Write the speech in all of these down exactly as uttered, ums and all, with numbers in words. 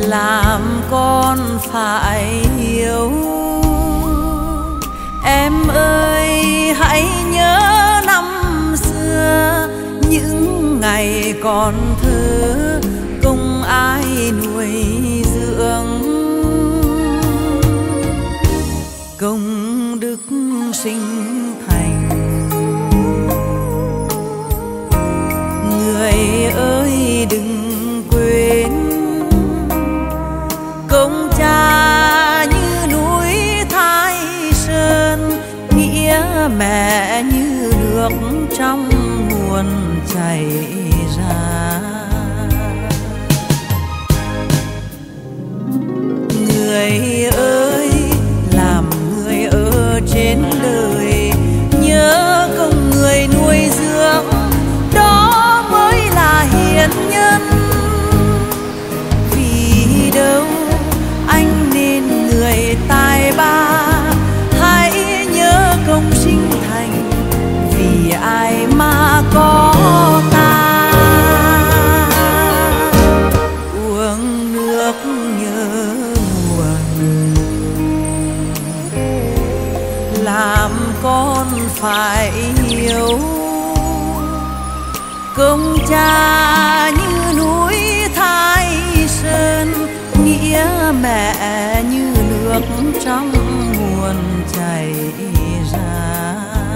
làm con phải hiểu. Em ơi hãy nhớ năm xưa, những ngày còn thơ không ai nuôi dưỡng. Công đức sinh thành, người ơi đừng quên. Công cha như núi Thái Sơn, nghĩa mẹ như nước trong nguồn chảy ra. Người ơi làm người ở trên đời, nhớ công người nuôi dưỡng, đó mới là hiền nhân. Vì đâu anh nên người tài ba, hãy nhớ công sinh thành, vì ai mà có ta. Uống nước nhớ nguồn, làm con phải hiểu. Công cha như núi Thái Sơn, nghĩa mẹ như nước trong nguồn chảy ra.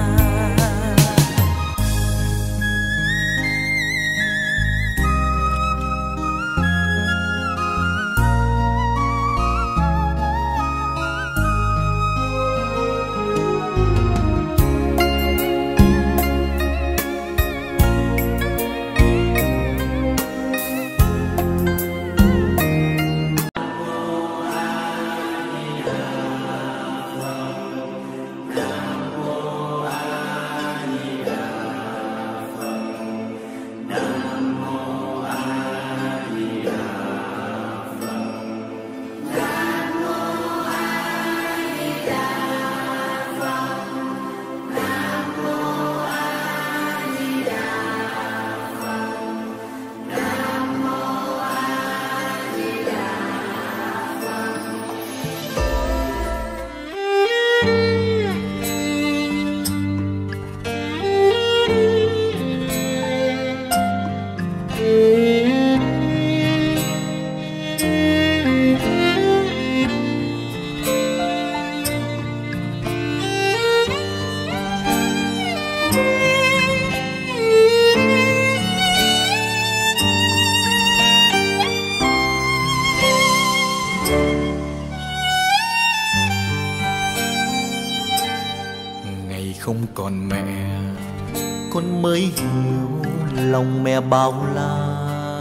Không còn mẹ, con mới hiểu lòng mẹ bao la.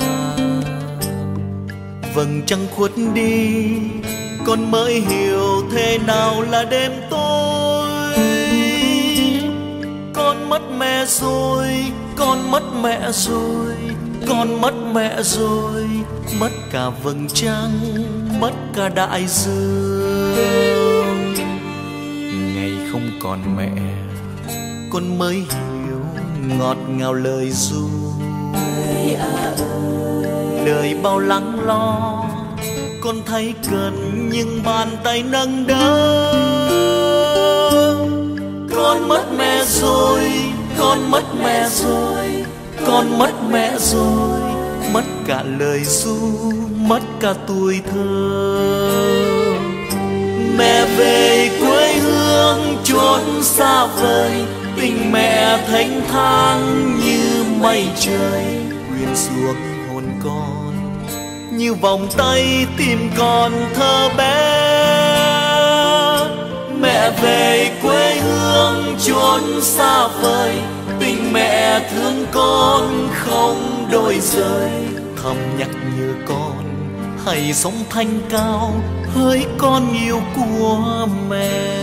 Vầng trăng khuất đi, con mới hiểu thế nào là đêm tối. Con mất mẹ rồi, con mất mẹ rồi, con mất mẹ rồi. Mất cả vầng trăng, mất cả đại dương. Ngày không còn mẹ, con mới hiểu ngọt ngào lời ru. Đời bao lắng lo, con thấy cần nhưng bàn tay nâng đỡ. Con mất mẹ rồi, con mất mẹ rồi, con mất mẹ rồi. Mất cả lời ru, mất cả tuổi thơ. Mẹ về quê hương chốn xa vời, tình mẹ thênh thang như mây trời. Quyện xuống hồn con như vòng tay tìm con thơ bé. Mẹ về quê hương chốn xa vời, tình mẹ thương con không đôi rời. Thầm nhắc nhở con hãy sống thanh cao, hỡi con yêu của mẹ.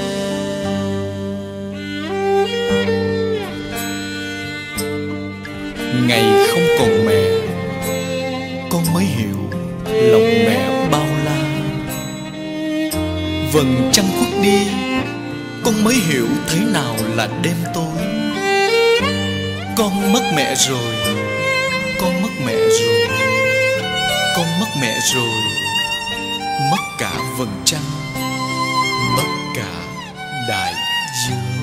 Ngày không còn mẹ, con mới hiểu lòng mẹ bao la. Vầng trăng khuất đi, con mới hiểu thế nào là đêm tối. Con mất mẹ rồi, con mất mẹ rồi, con mất mẹ rồi, mất cả vầng trăng, mất cả đại dương.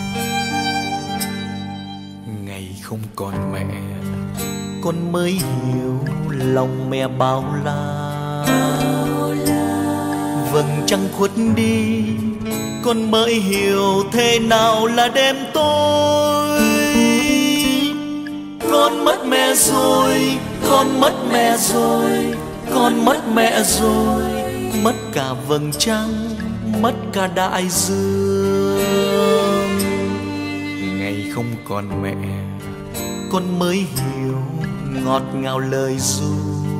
Ngày không còn mẹ, con mới hiểu lòng mẹ bao la. Vầng trăng khuất đi, con mới hiểu thế nào là đêm tối. Con mất mẹ rồi, con mất mẹ rồi, con mất mẹ rồi, mất cả vầng trăng, mất cả đại dương. Ngày không còn mẹ, con mới hiểu ngọt ngào lời ru.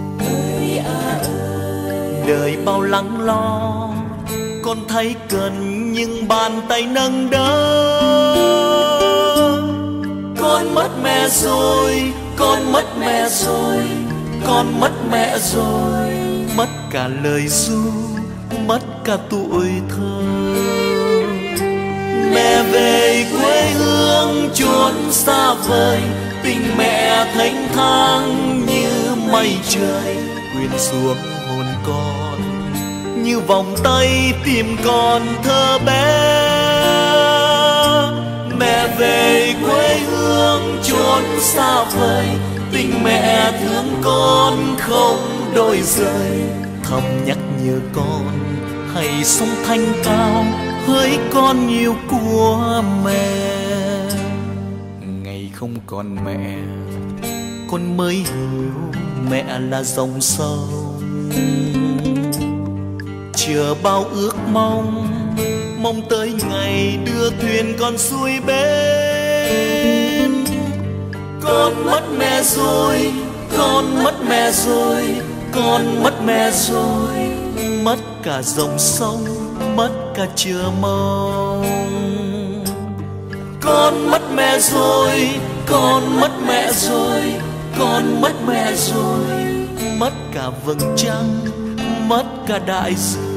Đời bao lắng lo, con thấy cần những bàn tay nâng đỡ. Con mất mẹ rồi, con mất mẹ rồi, con mất mẹ rồi, mất cả lời ru, mất cả tuổi thơ. Mẹ về quê hương chốn xa vời, tình mẹ thênh thang như mây trời quyện xuống hồn con, như vòng tay tìm con thơ bé. Mẹ về quê hương chốn xa vời, tình mẹ thương con không đôi rời, thầm nhắc nhở con hãy sống thanh cao hỡi con yêu của mẹ. Ngày không còn mẹ, con mới hiểu mẹ là dòng sông, chờ bao ước mong, mong tới ngày đưa thuyền con xuôi bên. Con mất mẹ rồi, con mất mẹ rồi, con mất mẹ rồi, mất cả dòng sông, mất cả chờ mong. Con mất mẹ rồi, con mất mẹ rồi, con mất mẹ rồi, mất cả vầng trăng, mất cả đại dương.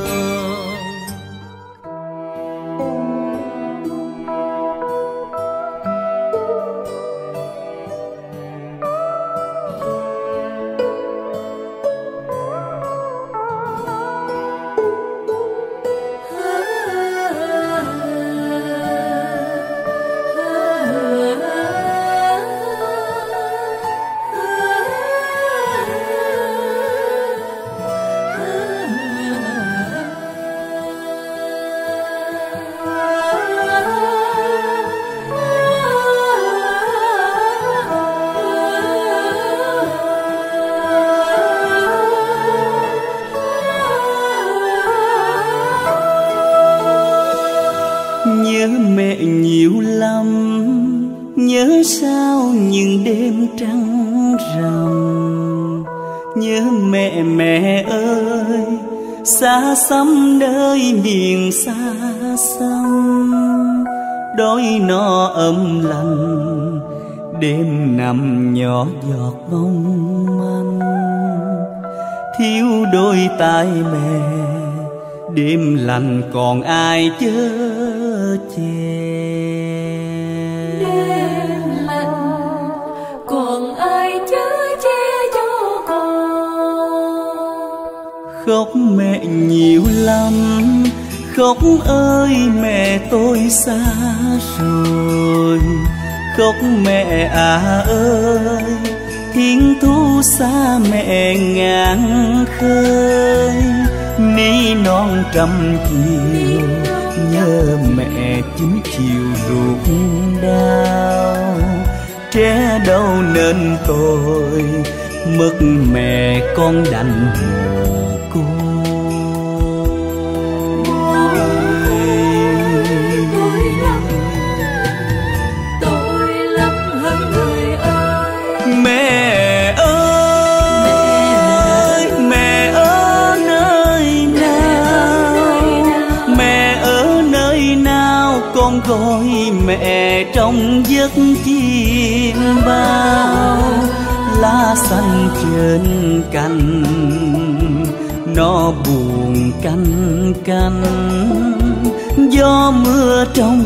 Nhớ mẹ nhiều lắm, nhớ sao những đêm trăng rằm. Nhớ mẹ mẹ ơi, xa xăm nơi miền xa xăm. Đói no ấm lành, đêm nằm nhỏ giọt mong manh. Thiếu đôi tay mẹ, đêm lành còn ai chở che. Đêm lạnh còn ai chở che cho con. Khóc mẹ nhiều lắm, khóc ơi mẹ tôi xa rồi. Khóc mẹ à ơi, thiên thu xa mẹ ngàn khơi. Ní non trăm chiều, nhớ mẹ chín chiều ruột đau. Trẻ đâu nên tôi, mất mẹ con đành mồ côi. Tôi lắm hơn người ơi. Mẹ ơi, mẹ ở nơi nào? Mẹ ở nơi nào? Con gọi mẹ trong giấc chim bao. Lá xanh trên cành, nó buồn canh canh. Gió mưa trong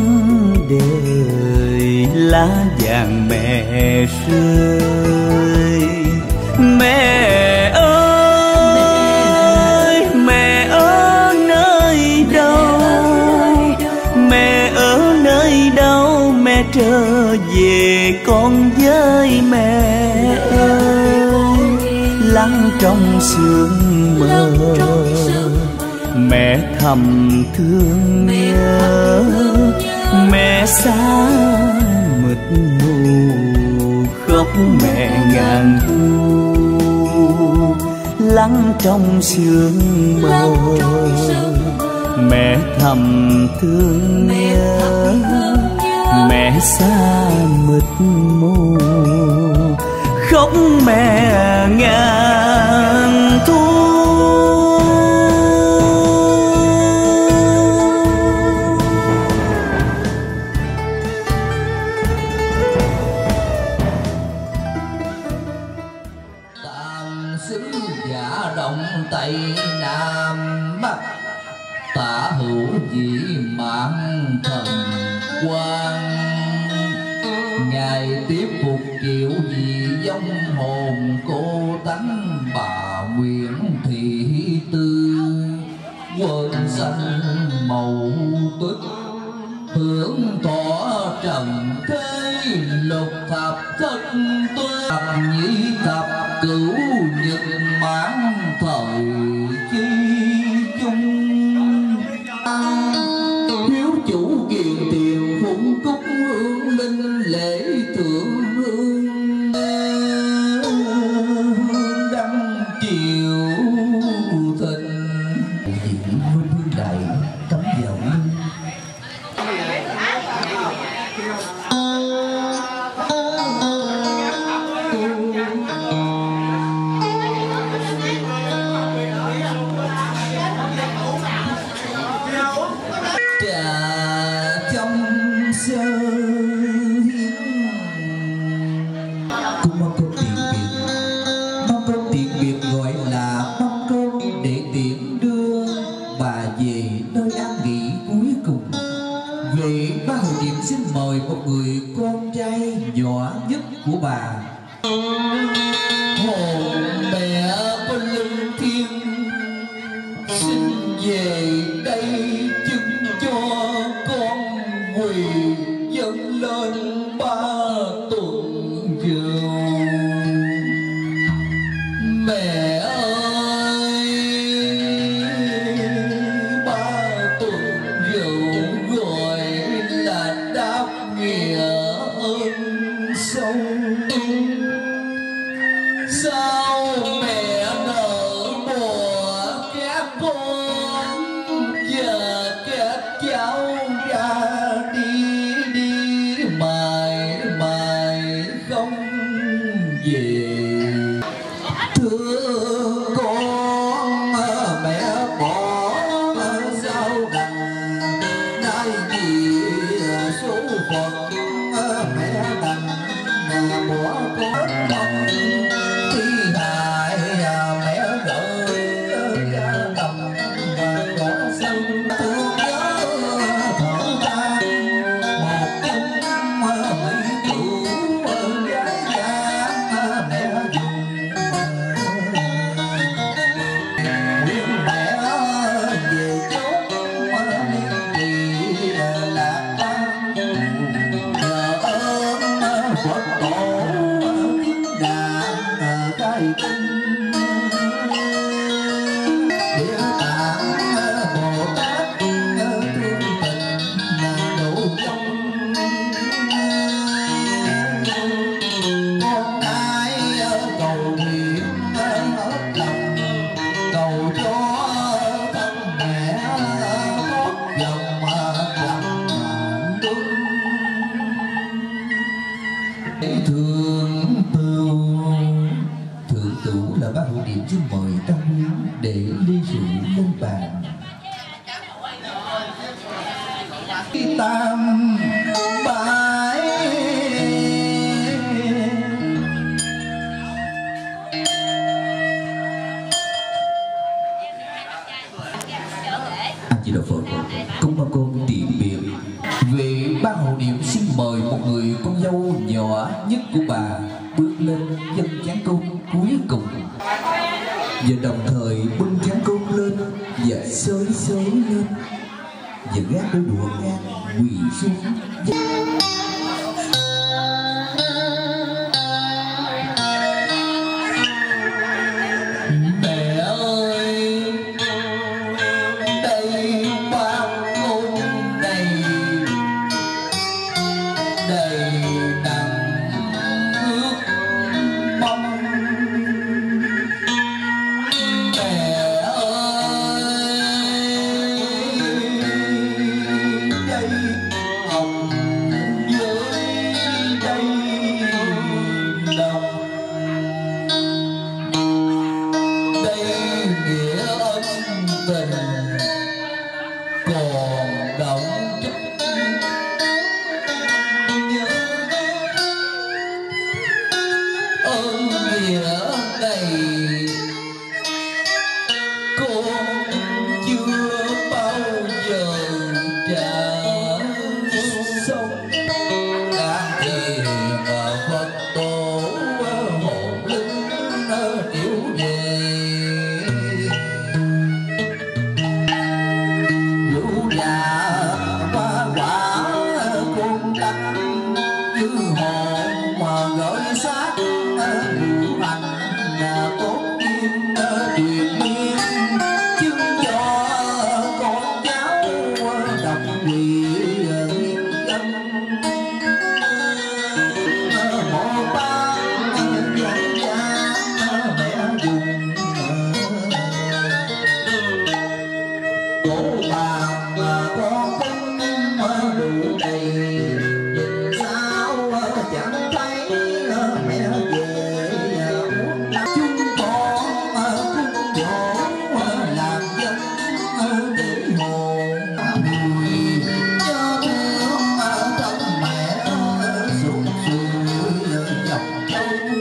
đời, lá vàng mẹ rơi. Mẹ ơi, về con với mẹ ơi, lắng trong sương mơ mẹ thầm thương nhớ. Mẹ xa mịt mù khóc mẹ ngàn thu, lắng trong sương mơ mẹ thầm thương nhớ. Mẹ xa mịt mù khóc mẹ ngàn thu. Tạm xứ giả động Tây Nam Bắc, tả hữu dĩ mạng thần quan. Ngài tiếp phục kiểu gì giống hồn cô tánh bà Nguyễn Thị Tư. Quên xanh màu tuất hưởng tỏ trần thế lục thập thất tuất. Nhĩ thập cửu nhật mãn thời chi chung. Hiếu chủ kiền tiền phụng cúc hương linh lễ thượng hương. Đăng chiều thịnh diễn huynh hương đại cấm vào linh. Cũng mong cơm tiện biệt, mong cơm tiện biệt gọi là mong cơm để tiện đưa bà về nơi an nghỉ cuối cùng. Vậy ba Hồ Điệp xin mời một người con trai nhỏ nhất của bà. Hồn mẹ bên linh thiêng xin về đây chứng cho con quỳ dâng lên ba tuần rượu. Mẹ ơi, ba tuần rượu gọi là đáp nghĩa ơn sâu. Sao mẹ nỡ bỏ các con và các cháu ra đi đi mãi mãi không về? Thưa con mẹ bỏ sao đành nay vì số phận mẹ đành bỏ con đồng thi hại mẹ đợi ra đồng và có sân thương nhớ thở ra một cung mấy cửu gái dáng mẹ dùng nguyên mẹ về chốn liên kỳ lạc băng. Nhờ ơn Phật tổ kiến đàn khai kinh địa tạng Bồ Tát thương tình độ trong. Con ai cầu nguyện hết lòng cầu cho thân mẹ thoát dòng dòng luân. Thượng tửu, thượng tửu là ba Hộ Điệp xin mời tăng huynh để ly rượu lên bàn. Tam bái anh chị đạo Phật cũng bao con tiện biệt. Về ba Hộ Điệp xin mời một người con dâu nhỏ nhất của bà bước lên dâng chén cơm cuối cùng, và đồng thời bưng chén cơm lên và xới xới lên và gác đôi đũa ngang quỳ xuống. đồng. Đây nghĩa ân tình còn động chút nhớ, ơn nghĩa này con chưa bao giờ trả xong. Đang thiền Phật tổ hồn linh điệu về, vũ là hoa quả cung tăng như hồn mà gửi xác ngũ hành tốt kim truyền miên, chứng cho con cháu độc quỷ yên dân. Một ban dân gian mẹ dùng cổ bàn con kính đủ đầy, nhìn sao chẳng thấy mẹ về. Chúng con cung dỗ làm dân để hồn vui, nhớ thương trong mẹ suốt xuôi dòng châu.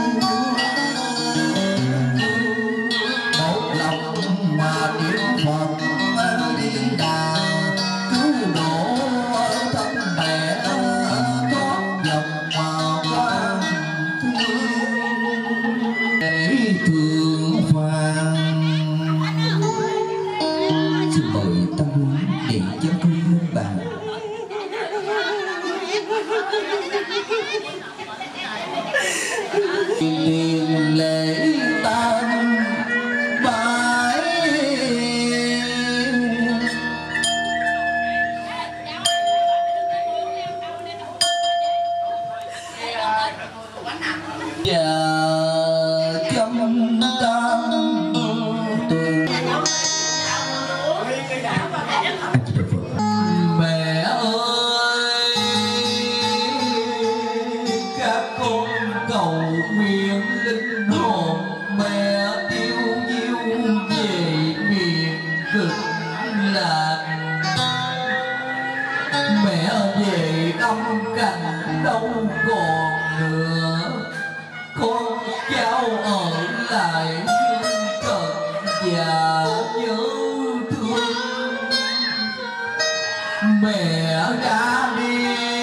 Một lòng mà niệm Phật đi đà, cứu độ thân mẹ thoát dòng mà quan để thương phan. Xin mời tăng huấn để chấm công lên bàn. Tiền lễ tam bái, và trăm tam tuần. Mẹ ơi, các con cầu nguyện linh hồn mẹ tiêu diêu về miền cực lạc. Mẹ về âm cảnh đâu còn nữa, con cháu ở lại dương cận và nhớ thương. Mẹ đã đi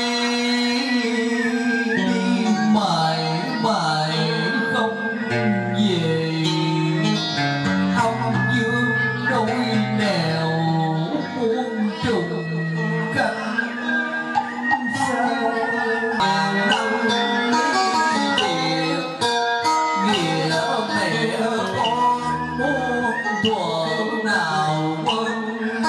đi mãi mãi không về, âm dương đôi nẻo muôn trùng cánh sao. Hàng năm nghĩa nghĩa mẹ con muôn thuở nào quên.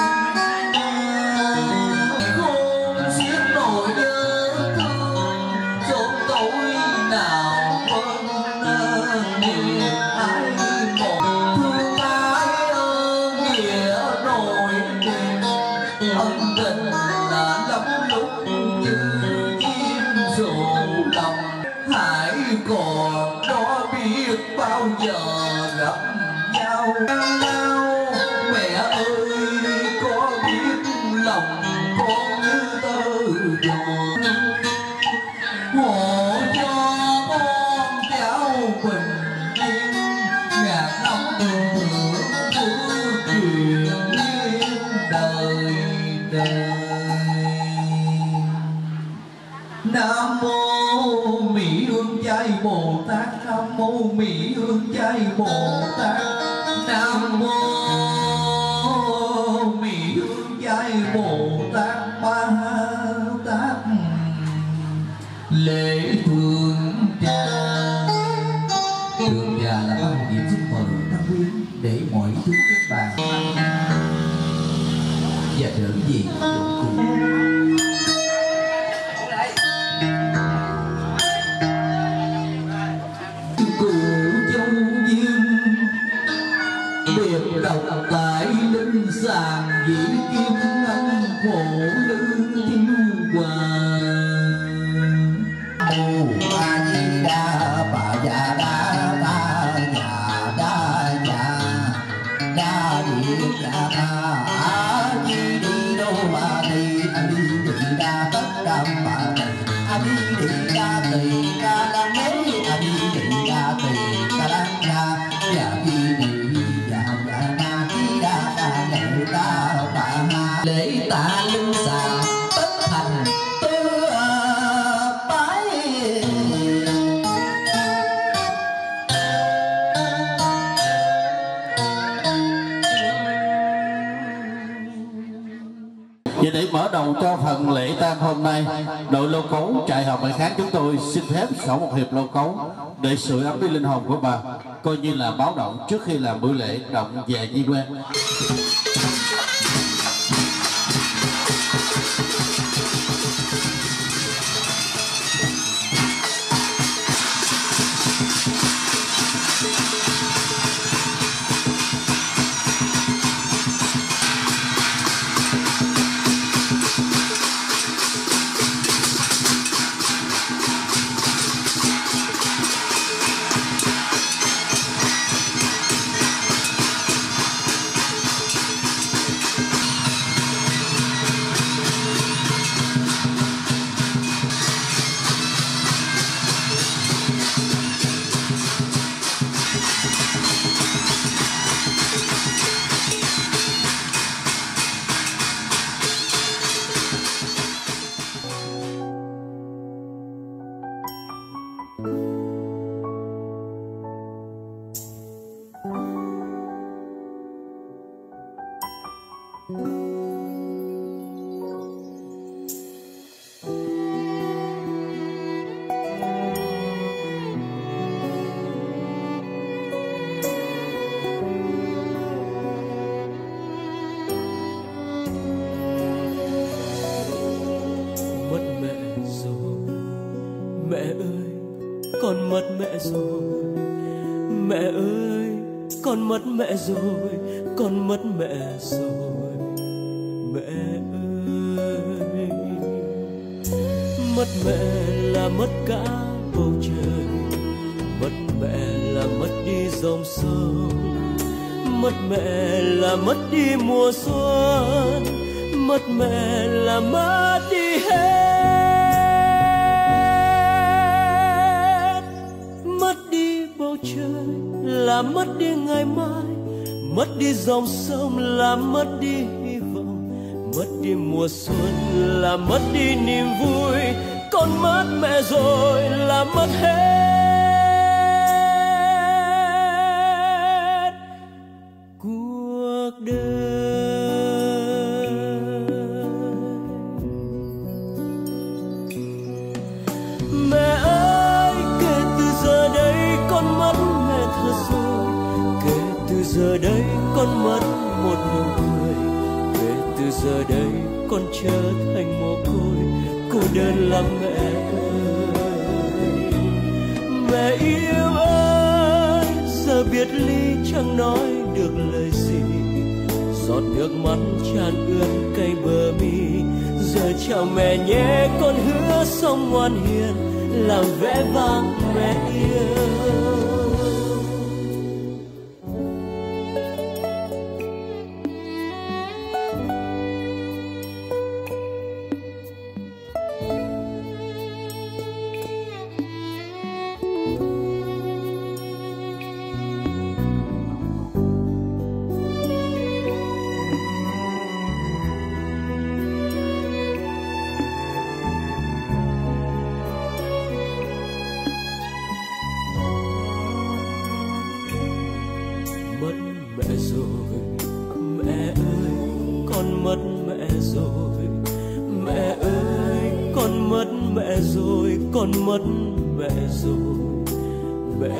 Khôn xiết nỗi nhớ thương sớm tối nào quên. Niềm ai một thương ai ơn nghĩa nỗi niềm, ân tình là lắm lúc như chim rủ lòng. Hãy còn đó biết bao giờ gặp nhau. Mẹ ơi có biết lòng con như tơ đùa, hộ cho con cháu bình yên ngàn năm hưởng phước truyền liên đời đời. Nam mô Mỹ Hương Chay Bồ Tát, Nam mô Mỹ Hương Chay Bồ Tát, Nam mô Mỹ Hương Chay Bồ Tát Ba Tát. Lễ thượng trà, thượng trà là bao điểm. Xin mời tăng quyến để mọi thứ các bạn và trở về cùng. Biệt độc tại linh sàng dĩ kim ngân khổ lư thiếu hòa. Mô A Di Đà mở đầu cho phần lễ tang hôm nay, đội lô cấu trại hòm Hải Kháng chúng tôi xin phép xỏ một hiệp lô cấu để sưởi ấm đi linh hồn của bà, coi như là báo động trước khi làm buổi lễ động về di quan. Con mất mẹ rồi, mẹ ơi, con mất mẹ rồi, con mất mẹ rồi, mẹ ơi. Mất mẹ là mất cả bầu trời, mất mẹ là mất đi dòng sông, mất mẹ là mất đi mùa xuân, mất mẹ là mất đi hết. Trời là mất đi ngày mai, mất đi dòng sông là mất đi hy vọng, mất đi mùa xuân là mất đi niềm vui. Con mất mẹ rồi là mất hết cuộc đời. Mẹ ơi, kể từ giờ đây con mất mẹ thật rồi, kể từ giờ đây con mất một nụ cười, kể từ giờ đây con trở thành mồ côi, cô đơn lắm mẹ ơi. Mẹ yêu ơi, giờ biệt ly chẳng nói được lời gì, giọt nước mắt tràn ướt cay bờ mi. Giờ chào mẹ nhé, con hứa sống ngoan hiền, làm vẻ vang mẹ yêu. Con mất mẹ rồi, mẹ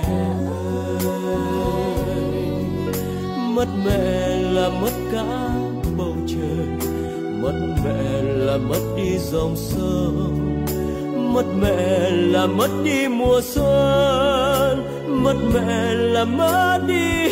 ơi. Mất mẹ là mất cả bầu trời, mất mẹ là mất đi dòng sông, mất mẹ là mất đi mùa xuân, mất mẹ là mất đi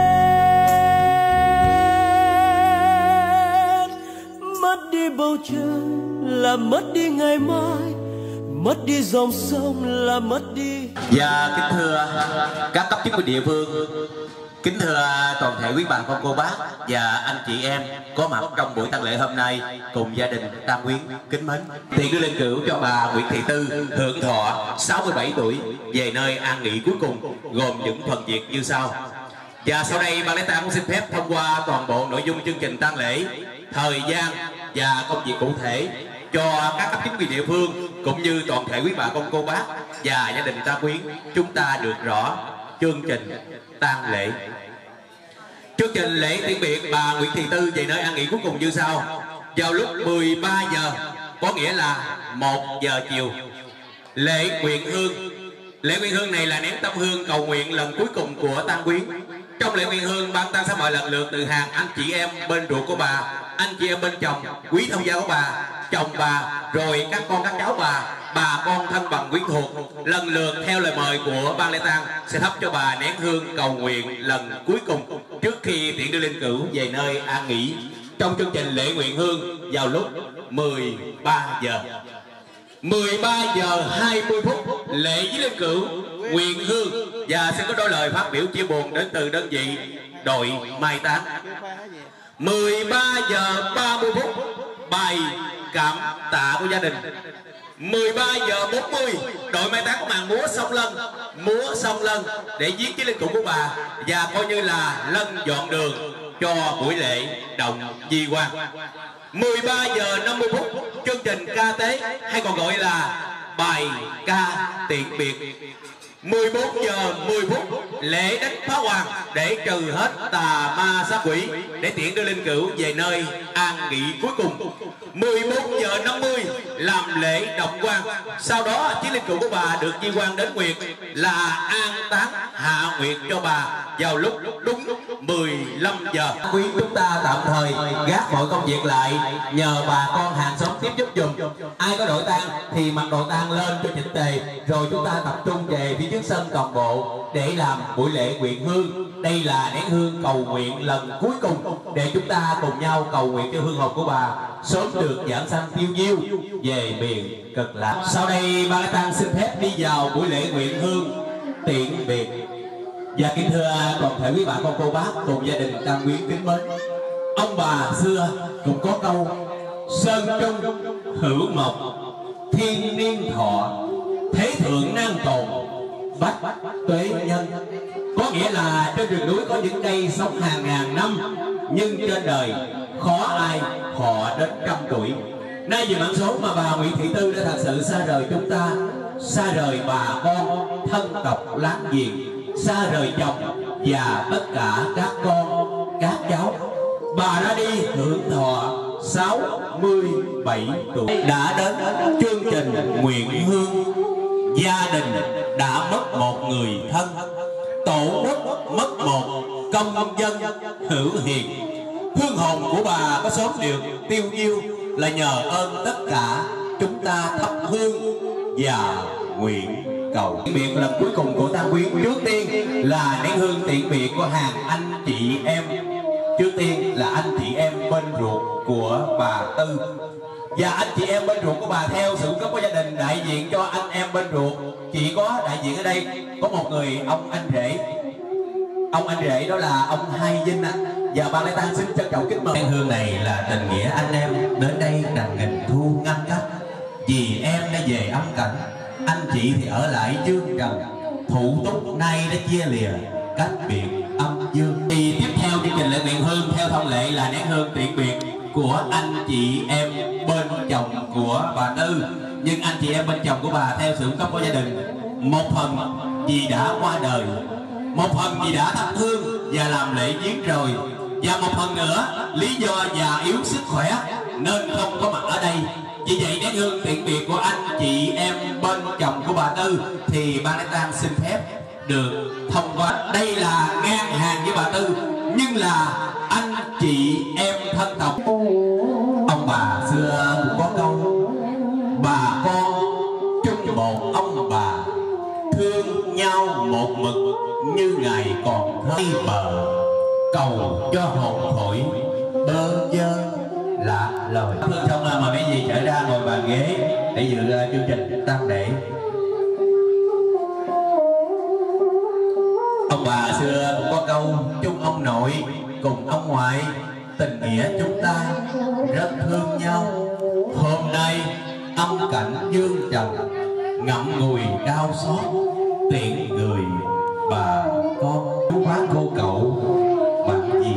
hết. Mất đi bầu trời là mất đi ngày mai, mất đi dòng sông là mất đi. Và kính thưa các cấp chính quyền địa phương, kính thưa toàn thể quý bà con cô bác và anh chị em có mặt trong buổi tang lễ hôm nay cùng gia đình Tam Quyến kính mến, thì đưa lên cửu cho bà Nguyễn Thị Tư hưởng thọ sáu mươi bảy tuổi về nơi an nghỉ cuối cùng, gồm những phần việc như sau. Và sau đây ban lễ tang xin phép thông qua toàn bộ nội dung chương trình tang lễ, thời gian và công việc cụ thể cho các cấp chính quyền địa phương cũng như toàn thể quý bà con cô bác và gia đình Tam Quyến chúng ta được rõ chương trình tang lễ. Chương trình lễ tiễn biệt bà Nguyễn Thị Tư về nơi an nghỉ cuối cùng như sau. vào lúc mười ba giờ, có nghĩa là một giờ chiều, lễ nguyện hương. Lễ nguyện hương này là nén tâm hương cầu nguyện lần cuối cùng của tang quyến. Trong lễ nguyện hương, ban tang sẽ mời lần lượt từ hàng anh chị em bên ruột của bà, anh chị em bên chồng, quý thông gia của bà, chồng bà, rồi các con các cháu bà, bà con thân bằng quyến thuộc, lần lượt theo lời mời của ban lễ tang sẽ thắp cho bà nén hương cầu nguyện lần cuối cùng trước khi tiễn đưa linh cữu về nơi an nghỉ. Trong chương trình lễ nguyện hương vào lúc mười ba giờ. mười ba giờ hai mươi phút lễ với linh cữu nguyện hương, và sẽ có đôi lời phát biểu chia buồn đến từ đơn vị đội mai táng. mười ba giờ ba mươi phút bài cảm tạ của gia đình. mười ba giờ bốn mươi đội mai táng có màn múa song lân, múa song lân để viết với linh cữu của bà và coi như là lân dọn đường cho buổi lễ động di quan. mười ba giờ năm mươi phút chương trình ca tế hay còn gọi là bài ca tiễn biệt. mười bốn giờ mười phút lễ đánh pháo hoàng để trừ hết tà ma sát quỷ, để tiễn đưa linh cữu về nơi an nghỉ cuối cùng. mười bốn giờ năm mươi làm lễ động quan, sau đó chiếc linh cữu của bà được di quan đến nguyệt là an táng hạ nguyệt cho bà vào lúc đúng mười lăm giờ. Quý chúng ta tạm thời gác mọi công việc lại, nhờ bà con hàng xóm tiếp giúp dùm. Ai có đội tang thì mặc đội tang lên cho chỉnh tề, rồi chúng ta tập trung về phía trước sân toàn bộ để làm buổi lễ nguyện hương. Đây là nén hương cầu nguyện lần cuối cùng để chúng ta cùng nhau cầu nguyện cho hương hồn của bà sớm được giảng sanh tiêu diêu về miền cực lạc. Sau đây ban lễ tang xin phép đi vào buổi lễ nguyện hương tiễn biệt. Và kính thưa toàn thể quý bà con cô bác cùng gia đình tang quyến kính mến, ông bà xưa cũng có câu sơn trung hữu mộc, thiên niên thọ, thế thượng nan tồn, bách tuế nhân. Có nghĩa là trên rừng núi có những cây sống hàng ngàn năm, nhưng trên đời khó ai họ đến trăm tuổi. Nay vì mạng số mà bà Nguyễn Thị Tư đã thật sự xa rời chúng ta, xa rời bà con thân tộc láng giềng, xa rời chồng và tất cả các con các cháu. Bà đã đi hưởng thọ sáu mươi bảy tuổi. Đã đến chương trình nguyện hương, gia đình đã mất một người thân, tổ quốc mất một công dân hữu hiền. Hương hồn của bà có sớm được tiêu diêu là nhờ ơn tất cả chúng ta thắp hương và nguyện cầu. Tiễn biệt lần cuối cùng của tang quyến, trước tiên là nén hương tiễn biệt của hàng anh chị em. Trước tiên là anh chị em bên ruột của bà Tư, và anh chị em bên ruột của bà theo sự cấp của gia đình đại diện cho anh em bên ruột. Chỉ có đại diện ở đây có một người, ông anh rể. Ông anh rể đó là ông Hai Vinh anh. Và ban lễ tang xin trân trọng kính mời. Nén hương này là tình nghĩa anh em đến đây đành nghìn thu ngăn cách, vì em đã về âm cảnh, anh chị thì ở lại dương trần. Thủ túc nay đã chia lìa, cách biệt âm dương. Thì tiếp theo chương trình lễ nguyện hương theo thông lệ là nén hương tiễn biệt của anh chị em bên chồng của bà Tư. Nhưng anh chị em bên chồng của bà theo sự cấp của gia đình, một phần vì đã qua đời, một phần vì đã thắp hương và làm lễ viếng rồi, và một phần nữa lý do già yếu sức khỏe nên không có mặt ở đây. Vì vậy nén hương tiễn biệt của anh chị em bên chồng của bà Tư thì ban lễ tang xin phép được thông qua. Đây là ngang hàng với bà Tư, nhưng là anh chị em thân tộc. Ông bà xưa cũng có câu bà con chung một ông bà, thương nhau một mực như ngày còn thơ bờ, cầu cho hồn thổi bơ vơ là lời. Thương xong là mời mấy gì trở ra ngồi bàn ghế để dự chương trình tang lễ. Ông bà xưa cũng có câu chung ông nội cùng ông ngoại, tình nghĩa chúng ta rất thương nhau. Hôm nay âm cảnh dương trần, ngậm ngùi đau xót tiễn người bà con. Chú bác cô cậu bạn gì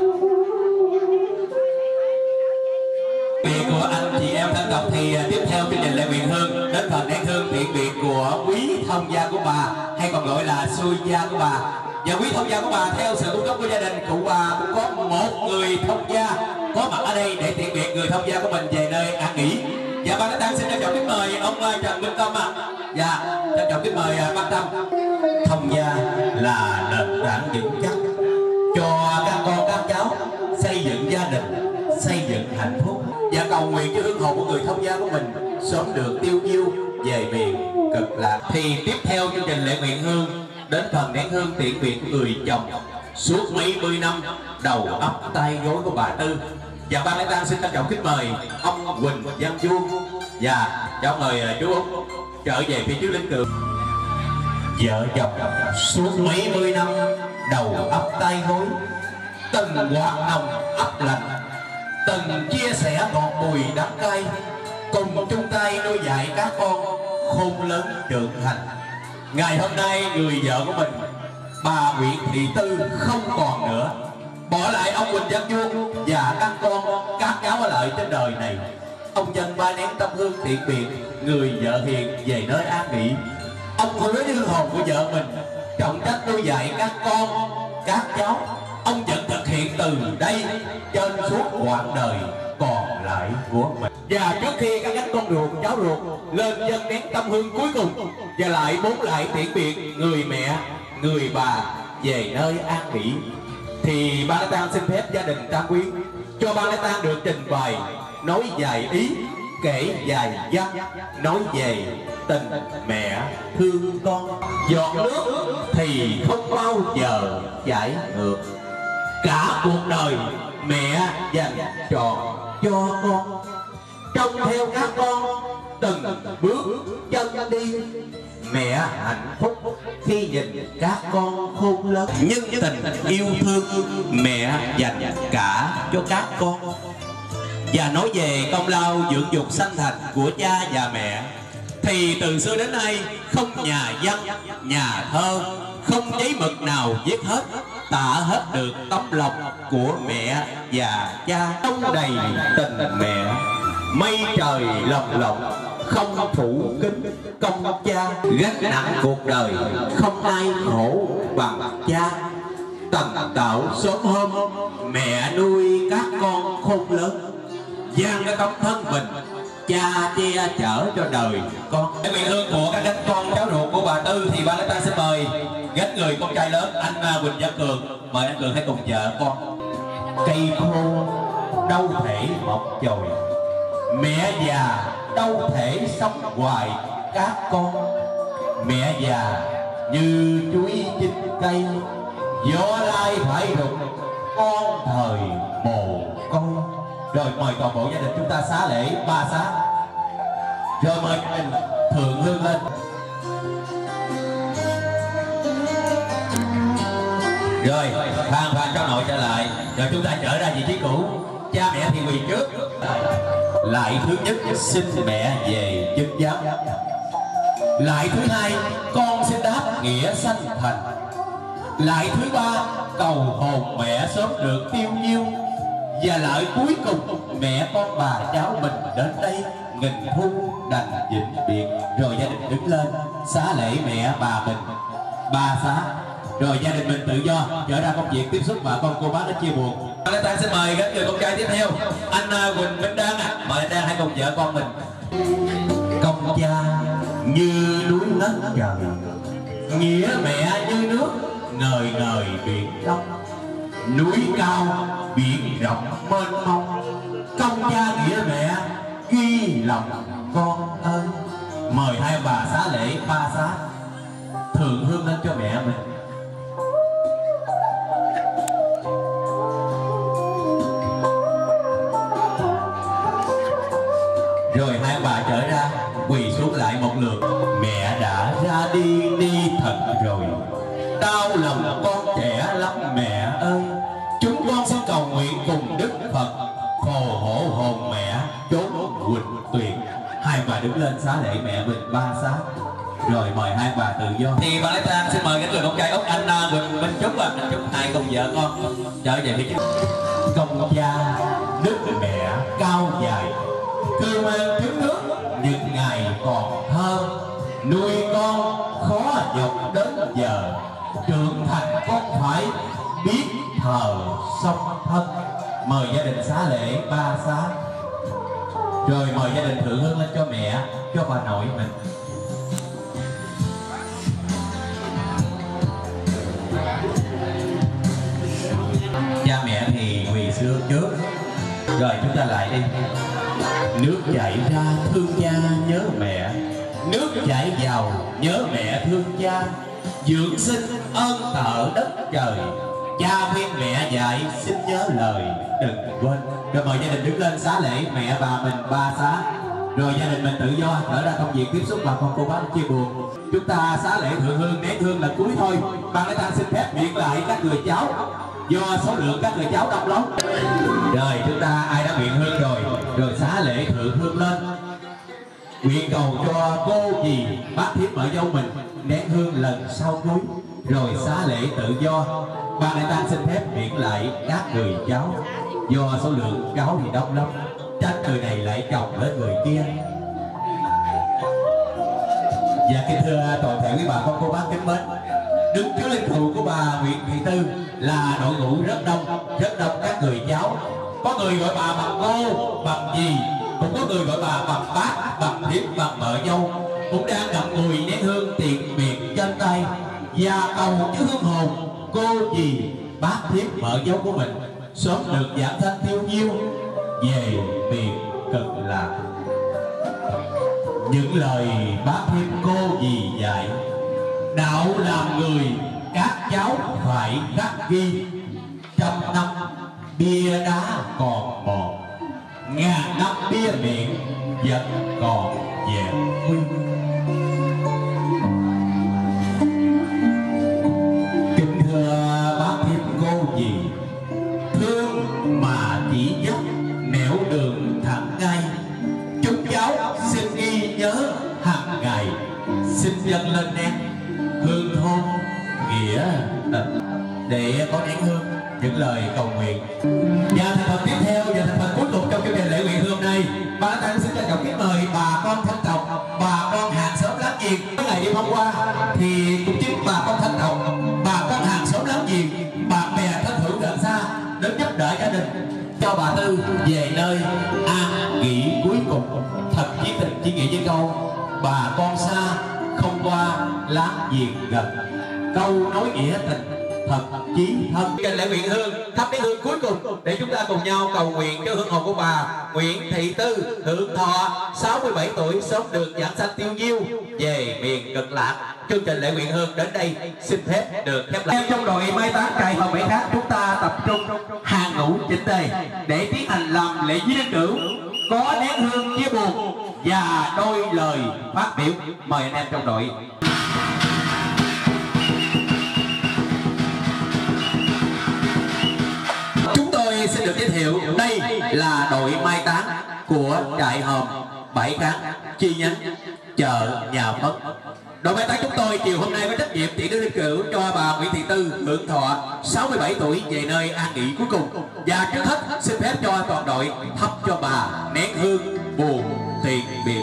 biệt của anh chị em thân tộc thì tiếp theo chương trình lễ nguyện hương đến phần nén hương tiễn biệt của quý thông gia của bà hay còn gọi là xui gia của bà. Và quý thông gia của bà theo sự cung cấp của gia đình, cụ bà cũng có một người thông gia có mặt ở đây để tiễn biệt người thông gia của mình về nơi an nghỉ. Và ban lễ tang xin trân trọng kính mời ông Trần Minh Công ạ. Dạ, trân trọng kính mời bác Tâm. Thông gia là nền tảng vững chắc cho các con các cháu xây dựng gia đình, xây dựng hạnh phúc, và cầu nguyện cho hương hồn của người thông gia của mình sớm được tiêu diêu về miền cực lạc. Thì tiếp theo chương trình lễ nguyện hương đến phần nén hương tiễn biệt người chồng suốt mấy mươi năm đầu ấp tay gối của bà Tư. Và ban lễ tang xin trân trọng kính mời ông Huỳnh Văn Vuông và cháu mời chú Út trở về phía trước lĩnh cườm. Vợ chồng suốt mấy mươi năm đầu ấp tay gối, từng quạt nồng ấp lạnh, từng chia sẻ ngọt bùi đắng cay, cùng chung tay nuôi dạy các con khôn lớn trưởng thành. Ngày hôm nay người vợ của mình, bà Nguyễn Thị Tư không còn nữa, bỏ lại ông Huỳnh Văn Vuông và các con các cháu ở lại trên đời này. Ông dâng ba nén tâm hương tiễn biệt người vợ hiền về nơi an nghỉ. Ông hứa với hương hồn của vợ mình trọng trách nuôi dạy các con các cháu. Ông vẫn thực hiện từ đây trên suốt quãng đời còn lại của mình. Và trước khi các anh con ruột cháu ruột lên dâng nén tâm hương cuối cùng và lại bốn lại tiễn biệt người mẹ người bà về nơi an nghỉ, thì ban lễ tang xin phép gia đình Tam Quyến cho ban lễ tang được trình bày nói vài ý, kể vài văn nói về tình mẹ thương con. Giọt nước thì không bao giờ chảy ngược, cả cuộc đời mẹ dành trọn cho con, trông theo các con từng bước chân đi. Mẹ hạnh phúc khi nhìn các con khôn lớn, nhưng tình yêu thương mẹ dành cả cho các con. Và nói về công lao dưỡng dục sanh thành của cha và mẹ, thì từ xưa đến nay không nhà văn, nhà thơ, không giấy mực nào viết hết tả hết được tấm lòng của mẹ và cha. Trong đầy tình mẹ, mây trời lồng lộng, không phủ kính công cha. Gánh nặng cuộc đời, không ai khổ bằng cha. Tần tạo sớm hôm, mẹ nuôi các con khôn lớn, dang cái tấm thân mình cha che chở cho đời con. Cái nguyện hương của các anh con cháu ruột của bà Tư thì ban lễ tang xin mời gánh người con trai lớn anh Huỳnh Văn Cường. Mời anh Cường hãy cùng vợ con. Cây khô đâu thể mọc chồi, mẹ già đâu thể sống hoài các con. Mẹ già như chuối chín cây, gió lai phải rụng con thời mồ côi. Rồi mời toàn bộ gia đình chúng ta xá lễ ba xá. Rồi mời gia đình thượng hương lên. Rồi phan phan cháu nội trở lại. Rồi chúng ta trở ra vị trí cũ. Cha mẹ thì quỳ trước. Lại thứ nhất xin mẹ về chức giám. Lại thứ hai con xin đáp nghĩa sanh thành. Lại thứ ba cầu hồn mẹ sớm được tiêu nhiêu. Và lại cuối cùng mẹ con bà cháu mình đến đây nghìn thu đành vĩnh biệt. Rồi gia đình đứng lên xá lễ mẹ bà mình ba xá. Rồi gia đình mình tự do trở ra công việc tiếp xúc bà con cô bác đến chia buồn. Ban lễ tang xin mời các người con trai tiếp theo anh Huỳnh Minh Đăng ạ. Mời anh Đăng hãy cùng vợ con mình. Công cha như núi ngất trời, nghĩa mẹ như nước ngời ngời biển đông. Núi cao biển rộng mênh mông, công cha nghĩa mẹ ghi lòng con ơi. Mời hai bà xá lễ ba xá thượng hương lên cho mẹ mình. Rồi hai bà trở ra quỳ xuống lại một lượt. Mẹ đã ra đi đi thật rồi, đau lòng con trẻ lắm mẹ ơi. Chúng con xin cầu nguyện cùng Đức Phật phù hộ hồn mẹ chốn huỳnh tuyệt. Hai bà đứng lên xá lễ mẹ mình ba xá. Rồi mời hai bà tự do. Thì ban lễ tang xin mời cái người con trai út anh Huỳnh Minh Trúc và anh Trúc hai cùng vợ con trở về phía trước. Công cha đức mẹ cao dài, cưu mang trứng nước những ngày còn thơ. Nuôi con khó nhọc đến giờ, trưởng thành con phải biết thờ song thân. mời gia đình xá lễ ba xá, rồi mời gia đình thượng hương lên cho mẹ, cho bà nội mình. Cha mẹ thì quỳ xuống trước, rồi chúng ta lại đi. Nước chảy ra thương cha nhớ mẹ, nước chảy vào nhớ mẹ thương cha, dưỡng sinh ơn tợ đất trời, cha khuyên mẹ dạy xin nhớ lời đừng quên. Rồi mời gia đình đứng lên xá lễ mẹ bà mình ba xá, rồi gia đình mình tự do trở ra công việc tiếp xúc bà con cô bác chia buồn. Chúng ta xá lễ thượng hương nén hương là cuối thôi. Ban lễ tang xin phép miễn lại các người cháu, do số lượng các người cháu đông lắm. Rồi chúng ta ai đã nguyện hương rồi, rồi xá lễ thượng hương lên, nguyện cầu cho cô dì bác thiếp vợ dâu mình nén hương lần sau cuối, rồi xá lễ tự do. Ban lễ tang xin phép miễn lại các người cháu, do số lượng cháu thì đông lắm, tránh người này lại chồng lên người kia. Và kính thưa toàn thể quý bà con cô bác kính mến, đứng trước linh thù của bà Nguyễn Thị Tư là đội ngũ rất đông, rất đông các người cháu. Có người gọi bà bằng cô, bằng dì, cũng có người gọi bà bằng bác, bằng thiếp, bằng vợ dâu, cũng đang ngậm ngùi nén hương tiện miệng trên tay và cầu chứ hương hồn cô dì bác thiếp vợ dâu của mình sớm được giảng sanh tiêu nhiêu về miền Cực Lạc. Những lời bác thiếp cô dì dạy, đạo làm người các cháu phải khắc ghi. Trăm năm bia đá còn một, ngàn năm bia miệng vẫn còn vẹn nguyên. Kính thưa bác thiếp cô dì, thương mà chỉ dốc nẻo đường thẳng ngay, chúng cháu xin ghi nhớ hàng ngày, xin dâng lên nén hương thôn nghĩa tình để có nén hương những lời cầu nguyện. Và thành phần tiếp theo và thành phần cuối cùng trong chương trình lễ nguyện hương này, ban lễ tang xin trân trọng kính mời bà con thân tộc, bà con hàng xóm láng giềng. Cái ngày đêm hôm qua thì cũng chính bà con thân tộc, bà con hàng xóm láng giềng, bạn bè thân hữu gần xa đến giúp đỡ gia đình cho bà Tư về nơi an nghỉ cuối cùng. Thật chí tình chỉ nghĩa với câu bà con xa không qua láng giềng gần, câu nói nghĩa tình thật chí thân. Kênh lễ nguyện hương thắp nén hương cuối cùng để chúng ta cùng nhau cầu nguyện cho hương hồn của bà Nguyễn Thị Tư hưởng thọ sáu mươi bảy tuổi, sớm được giảng sanh tiêu diêu về miền Cực Lạc. Chương trình lễ nguyện hương đến đây xin phép được khép lại. Trong đội mai táng trại hợp bảy khác, chúng ta tập trung hàng ngũ chỉnh tề để tiến hành làm lễ viếng cửu, có nén hương chia buồn và đôi lời phát biểu. Mời anh em trong đội. Chúng tôi xin được giới thiệu đây là đội mai táng của trại hòm Bảy Cán chi nhánh chợ Nhà Phấn. Đội mai táng chúng tôi chiều hôm nay có trách nhiệm tiễn đưa linh cữu cho bà Nguyễn Thị Tư hưởng thọ sáu mươi bảy tuổi về nơi an nghỉ cuối cùng. Và trước hết xin phép cho toàn đội thắp cho bà nén hương buồn tiền biệt.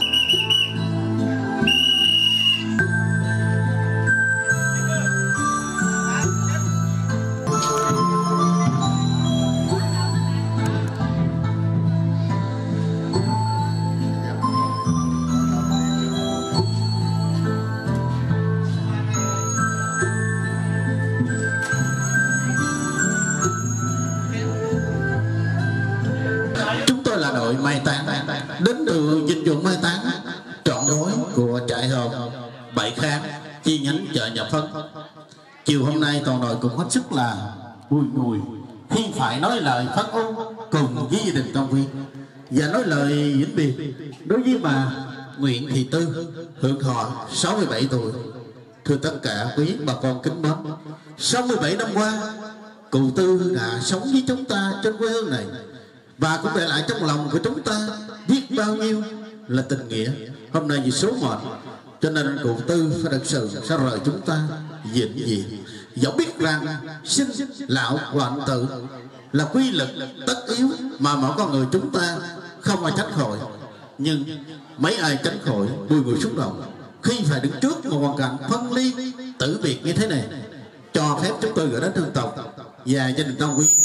Mai táng đến từ dịch vụ mai táng trọn gói của trại hòm Bảy Kháng chi nhánh chợ Nhà Phấn. Chiều hôm nay toàn đội cũng hết sức là vui vui khi phải nói lời phát ôn cùng với gia đình Công Viên và nói lời vĩnh biệt đối với bà Nguyễn Thị Tư hưởng thọ sáu mươi bảy tuổi. Thưa tất cả quý bà con kính mến, sáu mươi bảy năm qua cụ Tư đã sống với chúng ta trên quê hương này và cũng để lại trong lòng của chúng ta biết bao nhiêu là tình nghĩa. Hôm nay vì số mệnh cho nên cụ Tư phải thật sự sẽ rời chúng ta vĩnh viễn. Dẫu biết rằng sinh lão hoạn tử là quy lực tất yếu mà mỗi con người chúng ta không ai tránh khỏi, nhưng mấy ai tránh khỏi đuôi người xúc động khi phải đứng trước một hoàn cảnh phân ly tử biệt như thế này. Cho phép chúng tôi gửi đến thương tộc và gia đình Tân Quý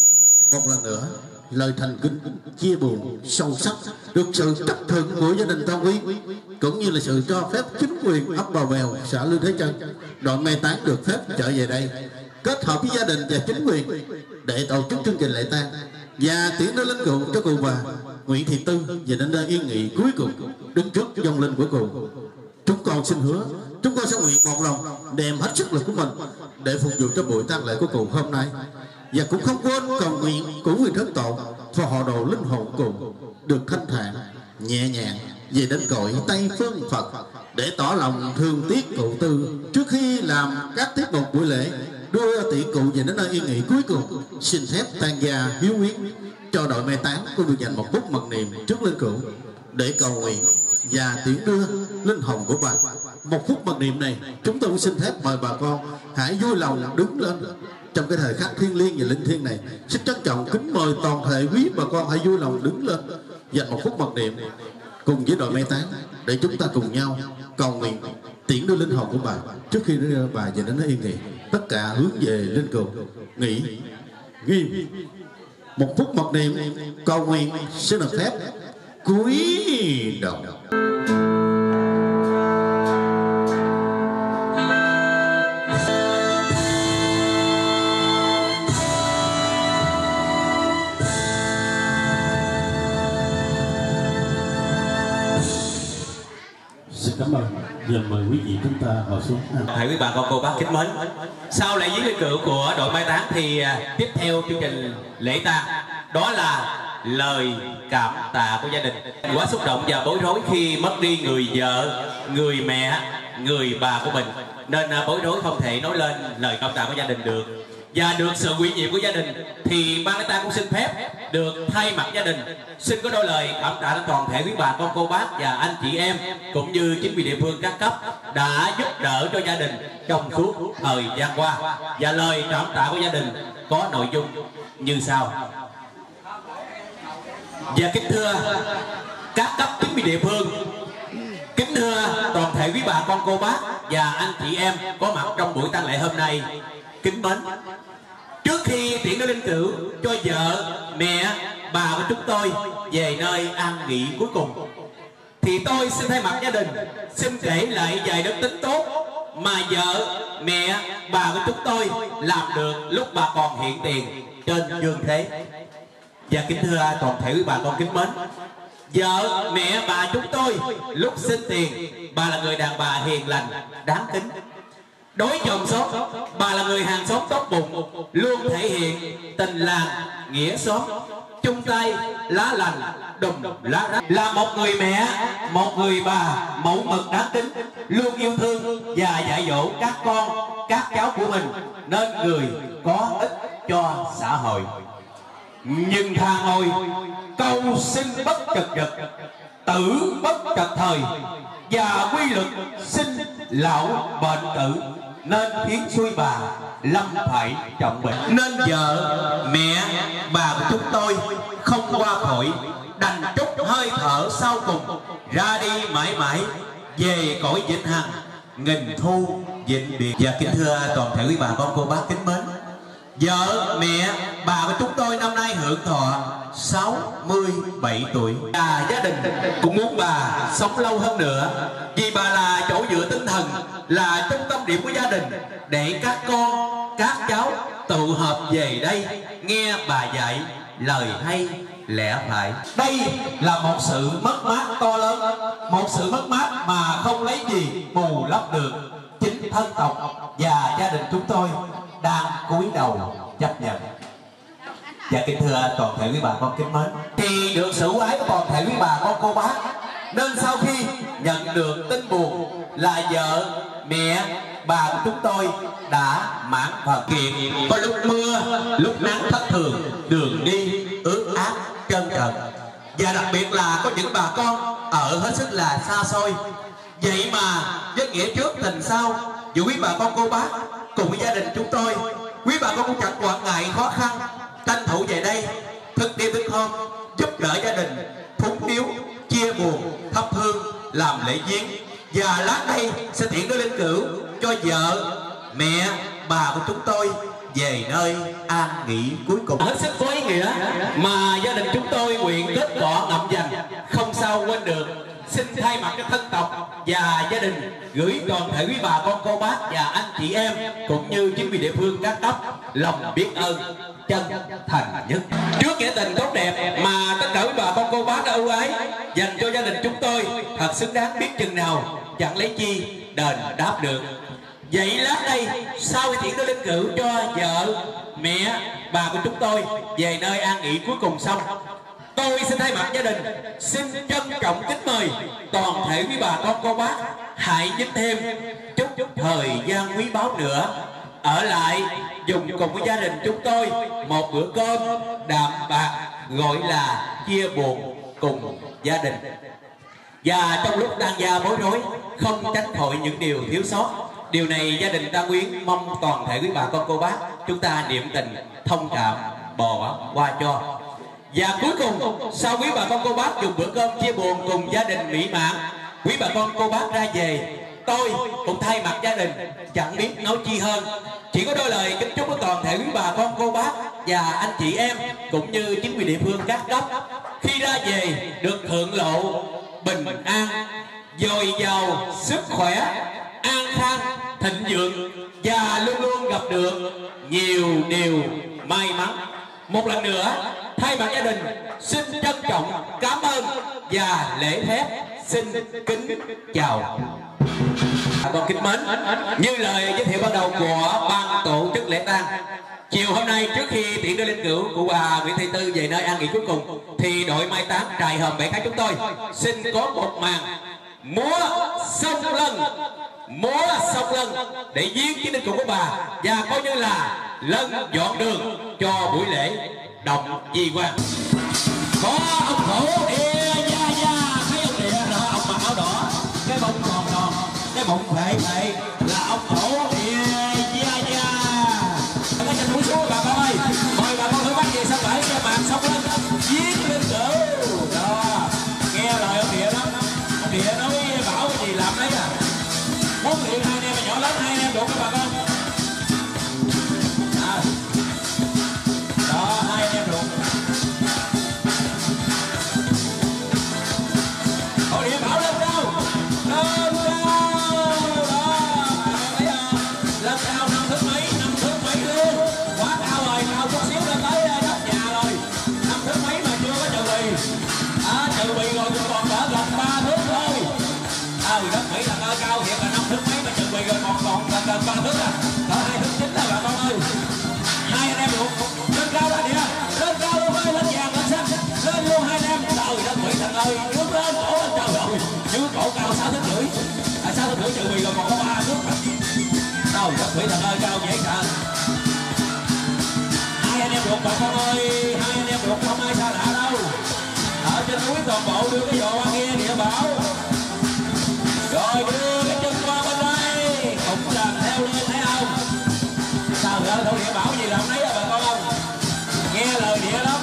Một lần nữa lời thành kính chia buồn sâu sắc được sự chấp thuận của gia đình Tam Quyến cũng như là sự cho phép chính quyền ấp Bào Bèo, xã Lương Thế Trân, đội mai táng được phép trở về đây kết hợp với gia đình và chính quyền để tổ chức chương trình lễ tang và tiễn đưa linh cữu cho cụ bà Nguyễn Thị Tư về đến nơi yên nghỉ cuối cùng đứng trước vong linh của cụ. Chúng con xin hứa chúng con sẽ nguyện một lòng đem hết sức lực của mình để phục vụ cho buổi tang lễ của cụ hôm nay, và cũng không quên cầu nguyện của người thất tổ và họ đồ linh hồn cụ được thanh thản nhẹ nhàng về đến cõi Tây Phương Phật để tỏ lòng thương tiếc cụ Tư trước khi làm các tiết mục buổi lễ đưa tiễn cụ về đến nơi yên nghỉ cuối cùng. Xin phép tang gia hiếu huyết cho đội mai táng cũng được dành một phút mặc niệm trước linh cữu để cầu nguyện và tiễn đưa linh hồn của bà. Một phút mặc niệm này chúng tôi cũng xin phép mời bà con hãy vui lòng đứng lên trong cái thời khắc thiêng liêng và linh thiêng này. Xin trân trọng kính mời toàn thể quý bà con hãy vui lòng đứng lên dành một phút mặc niệm cùng với đội mai táng để chúng ta cùng nhau cầu nguyện tiễn đưa linh hồn của bà trước khi đưa bà về đến nơi yên nghỉ. Tất cả hướng về linh cữu nghỉ nghiêm. Một phút mặc niệm cầu nguyện xin được phép cúi đầu. Xin cảm ơn. Giờ mời quý vị chúng ta ngồi xuống. Thầy quý bà con cô bác kính mến, sau lễ viếng linh cữu của đội mai táng thì tiếp theo chương trình lễ tang đó là lời cảm tạ của gia đình. Quá xúc động và bối rối khi mất đi người vợ, người mẹ, người bà của mình, nên bối rối không thể nói lên lời cảm tạ của gia đình được. Và được sự ủy nhiệm của gia đình thì ban lễ tang cũng xin phép được thay mặt gia đình xin có đôi lời cảm tạ đến toàn thể quý bà con cô bác và anh chị em cũng như chính quyền địa phương các cấp đã giúp đỡ cho gia đình trong suốt thời gian qua. Và lời cảm tạ của gia đình có nội dung như sau. Và kính thưa các cấp chính quyền địa phương, kính thưa toàn thể quý bà con cô bác và anh chị em có mặt trong buổi tang lễ hôm nay, kính mến, trước khi tiễn đưa linh cữu cho vợ, mẹ, bà của chúng tôi về nơi an nghỉ cuối cùng, thì tôi xin thay mặt gia đình xin kể lại vài đức tính tốt mà vợ, mẹ, bà của chúng tôi làm được lúc bà còn hiện tiền trên dương thế. Và kính thưa toàn thể quý bà con kính mến, vợ, mẹ, bà chúng tôi lúc sinh tiền, bà là người đàn bà hiền lành, đáng kính. Đối chồng xóm, bà là người hàng xóm tốt bụng, luôn thể hiện tình làng nghĩa xóm, chung tay lá lành đùm lá rách. Là một người mẹ, một người bà mẫu mực đáng kính, luôn yêu thương và dạy dỗ các con, các cháu của mình nên người có ích cho xã hội. Nhưng thà ngồi câu sinh bất trật vật, tử bất trật thời, và quy luật sinh lão bệnh tử, nên khiến xuôi bà lâm phải trọng bệnh. Nên vợ, mẹ, bà của chúng tôi không qua khỏi, đành trút hơi thở sau cùng, ra đi mãi mãi về cõi vĩnh hằng, nghìn thu vĩnh biệt. Và kính thưa toàn thể quý bà con cô bác kính mến, vợ, mẹ, bà của chúng tôi năm nay hưởng thọ sáu mươi bảy tuổi. Và gia đình cũng muốn bà sống lâu hơn nữa, vì bà là chỗ dựa tinh thần, là trung tâm điểm của gia đình, để các con, các cháu tụ họp về đây nghe bà dạy lời hay lẽ phải. Đây là một sự mất mát to lớn, một sự mất mát mà không lấy gì bù lấp được. Chính thân tộc và gia đình chúng tôi đang cúi đầu chấp nhận. Và kính thưa toàn thể quý bà con kính mến, thì được sự ưu ái của toàn thể quý bà con cô bác, nên sau khi nhận được tin buồn là vợ, mẹ, bà của chúng tôi đã mãn phần kiện, có lúc mưa, lúc nắng thất thường, đường đi ướt át trơn trượt. Và đặc biệt là có những bà con ở hết sức là xa xôi. Vậy mà với nghĩa trước tình sau, dù quý bà con cô bác cùng với gia đình chúng tôi, quý bà con cũng chẳng quản ngại khó khăn, tranh thủ về đây thức đêm thức hôm giúp đỡ gia đình, phúng điếu, chia buồn, thắp hương, làm lễ viếng. Và lát đây sẽ tiễn đưa linh cữu cho vợ, mẹ, bà của chúng tôi về nơi an nghỉ cuối cùng. Hết sức có ý nghĩa mà gia đình chúng tôi nguyện kết cỏ ngậm dành, không sao quên được. Xin thay mặt các thân tộc và gia đình gửi toàn thể quý bà con cô bác và anh chị em cũng như chính quyền địa phương các cấp lòng biết ơn chân thành nhất. Trước nghĩa tình tốt đẹp mà tất cả quý bà con cô bác đã ưu ái dành cho gia đình chúng tôi thật xứng đáng biết chừng nào, chẳng lấy chi đền đáp được. Vậy lát đây sau khi tiễn đưa linh cữu cho vợ mẹ bà của chúng tôi về nơi an nghỉ cuối cùng xong, tôi xin thay mặt gia đình xin trân trọng kính mời toàn thể quý bà con cô bác hãy nhích thêm chút chút thời gian quý báu nữa ở lại dùng cùng với gia đình chúng tôi một bữa cơm đạm bạc, gọi là chia buồn cùng gia đình. Và trong lúc đang gia bối rối không tránh khỏi những điều thiếu sót. Điều này gia đình Đa Quyến mong toàn thể quý bà con cô bác chúng ta niệm tình thông cảm bỏ qua cho. Và cuối cùng sau quý bà con cô bác dùng bữa cơm chia buồn cùng gia đình mỹ mãn, quý bà con cô bác ra về, tôi cũng thay mặt gia đình chẳng biết nói chi hơn, chỉ có đôi lời kính chúc với toàn thể quý bà con cô bác và anh chị em cũng như chính quyền địa phương các cấp khi ra về được hưởng lộ bình an, dồi dào sức khỏe, an khang thịnh vượng và luôn luôn gặp được nhiều điều may mắn. Một lần nữa thay mặt gia đình xin trân trọng cảm ơn và lễ phép xin kính chào. À, con kính mến, như lời giới thiệu ban đầu của ban tổ chức lễ tang, chiều hôm nay trước khi tiễn đưa linh cữu của bà Nguyễn Thị Tư về nơi an nghỉ cuối cùng thì đội mai táng trại hòm Bể Cái chúng tôi xin có một màn múa sông lân, múa sông lân để viếng chiến linh cữu của bà và coi như là lân dọn đường cho buổi lễ động di quan. Có ông cổ địa da da, thấy ông địa đó, ông mặc áo đỏ, cái bông tròn tròn, cái bụng phệ phệ là ông cổ địa da da. Cái chân núi xuống bà con ơi, mời bà con hướng mắt về sông Bể cho màn sông lên viếng linh cữu. Đó, nghe lời ông địa đó, ông địa nói bảo cái gì làm đấy à. Muốn luyện hai anh em nhỏ lớn, hai anh em đủ các bà con. À, đó, hai anh em đủ. Thôi địa bảo lên cao, lên cao, đó, thấy không? Lên cao năm thứ mấy, năm thứ mấy luôn, quá cao rồi, cao chút xíu lên tới đất nhà rồi. Năm thứ mấy mà chưa có trừ bì, à, trừ bì rồi còn đỡ gần ba thước thôi. À, đất Mỹ là nơi cao thiệt là năm thước mấy mà chuẩn bị rồi còn còn gần gần ba thước à, cỡ hai thước chín đó bà con ơi. Hai anh em luôn, lên cao đó địa, lên cao luôn ơi, lên vàng lên xanh, lên luôn hai anh em. Trời đất Mỹ thằng ơi, nước lên cổ lên trời ơi, chứ cổ cao sáu thước rưỡi, à sáu thước rưỡi chuẩn bị rồi còn có ba thước. Trời đất Mỹ thằng ơi, cao dễ sợ. Hai anh em ruột bà con ơi, hai anh em ruột không ai xa lạ đâu. Ở trên núi toàn bộ đưa cái vò qua nghe địa bảo. Rồi đưa cái chân qua bên đây, cũng làm theo lên thấy không? Sao vậy? Thổ địa bảo gì làm nấy à bà con không? Nghe lời địa lắm.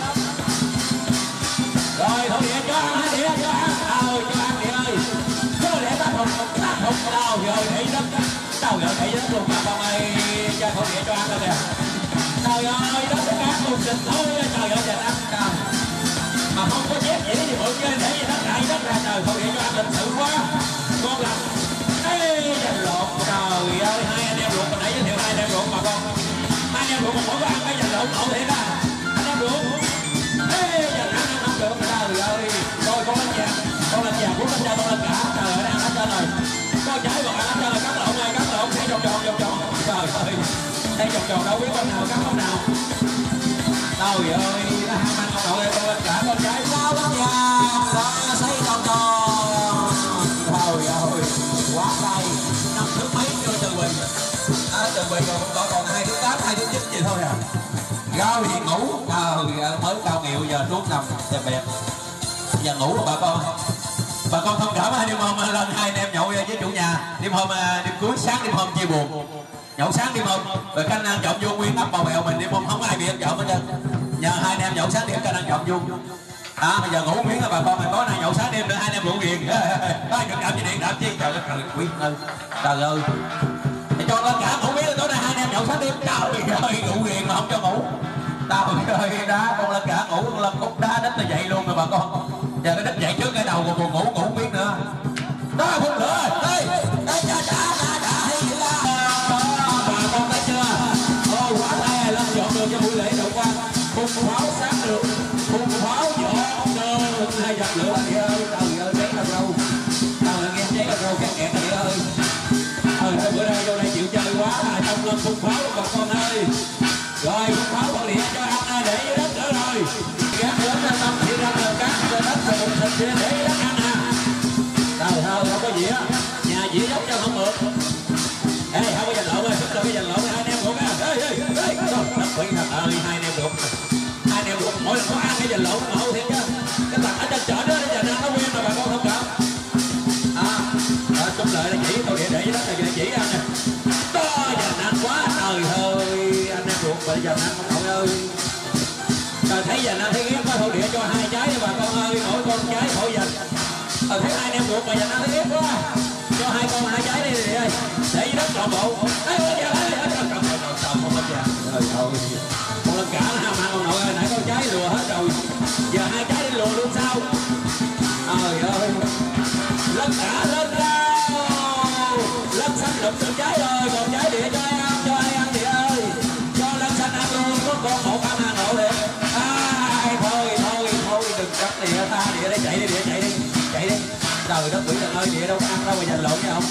Rồi thổ địa cho ăn hả địa, cho ăn. Ờ, cho ăn địa ơi. Cho để ta thùng, ta thùng đâu rồi để đất. Đâu rồi để đất luôn bà con ơi, cho thổ địa cho ăn rồi kìa. Trời ơi, đất cái cá cùng thịt thôi, trời ơi trời ăn trời. Mà không có chép gì thì bự chơi để gì đất lại đất ra trời, thổ địa cho ăn lịch sự quá. Con làm ê dành lộn, trời ơi hai anh em ruột hồi nãy giới thiệu hai anh em ruột bà con, hai anh em ruột còn mỗi có ăn cái dành lộn lộn thiệt à, anh em ruột ê dành ăn ăn ăn được, trời ơi rồi con lên vàng, con lên vàng muốn lên cha con lên cả, trời ơi đang ăn trên rồi, con trái còn ăn trên rồi cắt lộn này cắt lộn thấy vòng tròn vòng tròn, trời ơi thấy vòng tròn đâu biết con nào cắt con nào, trời ơi nó ham ăn con nội con lên cả con trái sao lên vàng, đó xây vòng tròn. Trời ơi, quá tay, năm thứ mấy chưa trừ bình, à, trừ bình rồi cũng còn hai thứ tám, hai thứ chín gì thôi à. Gao thì ngủ, trời ơi, mới cao nghịu giờ xuống nằm đẹp đẹp, giờ ngủ rồi bà con. Bà con thông cảm hai đêm hôm lên hai anh em nhậu với chủ nhà, đêm hôm đêm cuối sáng đêm hôm chia buồn, nhậu sáng đêm hôm, rồi canh ăn trộm vuông nguyên ấp bầu bèo mình đêm hôm không có ai bị ăn trộm hết trơn. Nhờ hai anh em nhậu sáng đêm canh ăn trộm vuông. À bây giờ ngủ miếng rồi bà con, mình có này nhậu sáng đêm nữa hai anh em ngủ ghiền. Ai được đạp gì điện đạp chi trời đất trời quý ơi. Trời ơi. Để cho lên cả ngủ miếng tối nay hai anh em nhậu sáng đêm. đêm trời ơi ngủ ghiền mà không cho ngủ. Trời ơi đá con lên cả ngủ con lên cúc đá đít nó dậy luôn rồi bà con. Giờ nó đít dậy trước cái đầu còn buồn ngủ ngủ không biết nữa. Đó phút nữa đây đây cha cha cha cha hay vậy là bà con thấy chưa? Ô quá tay lên dọn đường cho buổi lễ đầu qua. Phun pháo sáng được, phun pháo dọn đường hai dập lửa chị ơi. Trời ơi cháy là đâu? Trời ơi nghe cháy là đâu kẹt kẹt chị ơi. Ờ bữa nay vô đây chịu chơi quá trong lên phun pháo bà con ơi. Rồi phun pháo con điện cho ăn để dưới đất nữa rồi. Gác lớn ra tâm thì ra đường cát ra đất rồi một thịt để dưới đất ăn à. Trời ơi không có gì á, nhà dĩa dốc cho không mượn. Ê không có giành lộn ơi, không có giành lộn hai anh em ruột á. Ê ê ê, nó quỷ thật ơi hai anh em ruột. Hai anh em ruột mỗi lần có ăn cái giành lộn mà hậu thiệt á. Cái thằng ở trên chợ đó nó giành ăn nó quen mà bà con không cảm. À, rồi chung lợi là chỉ tôi địa để dưới đất là chỉ ăn nè. Đó giành ăn quá trời ơi anh em ruột bị giành ăn không cậu ơi. Rồi thấy giành ăn thấy ghét quá thổ địa cho hai trái cho bà con ơi, mỗi con trái khổ giành. Ờ thấy hai anh em ruột mà giành ăn thấy ghét quá. Cho hai con hai trái đi đi ơi. Để dưới đất trọn bộ. Ê ơi trời ơi trời trời trời không hết vàng. Trời ơi. Con lên cả nó ham ăn ông nội ơi, nãy con trái lùa hết rồi. Giờ hai trái đi lùa luôn sao? Trời ơi. Lắc cả lên cao. Lắc xanh đụng được trái rồi, còn trái địa cho ai ăn, cho ai ăn địa ơi. Cho lắc xanh ăn luôn, có con một ăn hàng hộ địa. Ai thôi thôi thôi đừng cắt địa ta địa đây chạy đi địa chạy đi. Chạy đi. Trời đất quỷ thần ơi địa đâu có ăn đâu mà giành lộn với ông.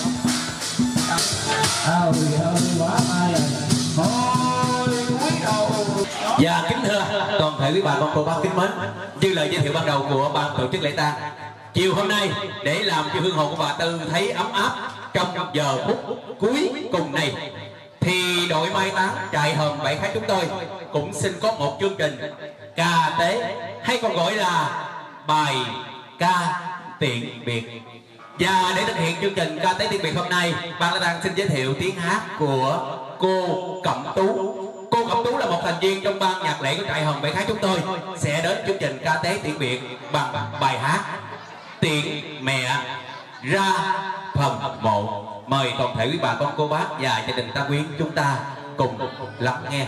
Trời ơi quá may rồi. Thôi quý đầu. Và kính thưa toàn thể quý bà con cô bác kính mến, như lời giới thiệu ban đầu của ban tổ chức lễ tang, chiều hôm nay để làm cho hương hồn của bà Tư thấy ấm áp trong giờ phút cuối cùng này, thì đội mai táng trại hòm Bảy Khái chúng tôi cũng xin có một chương trình ca tế, hay còn gọi là bài ca tiễn biệt. Và để thực hiện chương trình ca tế tiễn biệt hôm nay, ban lễ tang xin giới thiệu tiếng hát của cô Cẩm Tú. Cô Cẩm Tú là một thành viên trong ban nhạc lễ của trại hòm Bảy Khái chúng tôi, sẽ đến chương trình ca tế tiễn biệt bằng bài hát Tiễn Mẹ Ra Phần Mộ. Mời toàn thể quý bà con cô bác và gia đình ta quyến chúng ta cùng lắng nghe.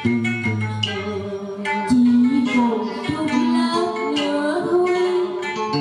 Chỉ một chút lát nữa thôi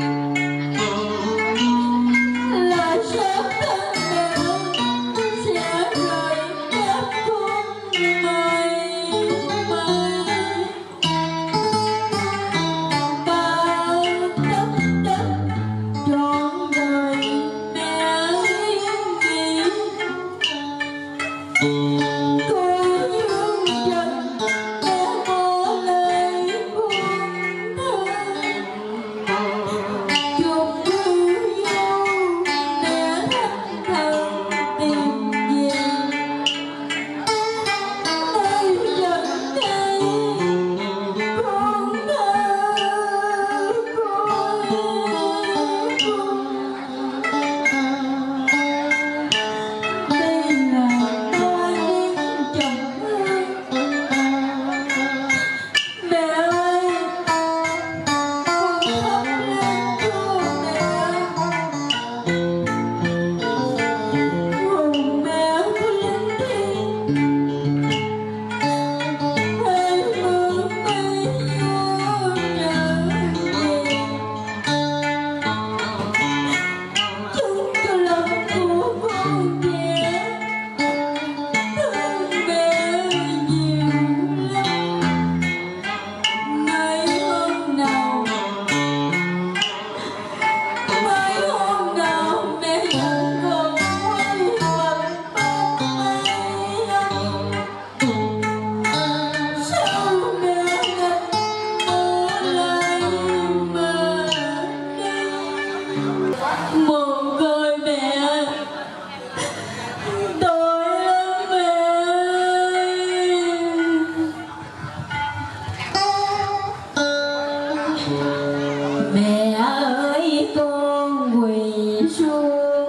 Mẹ ơi con quỳ xuống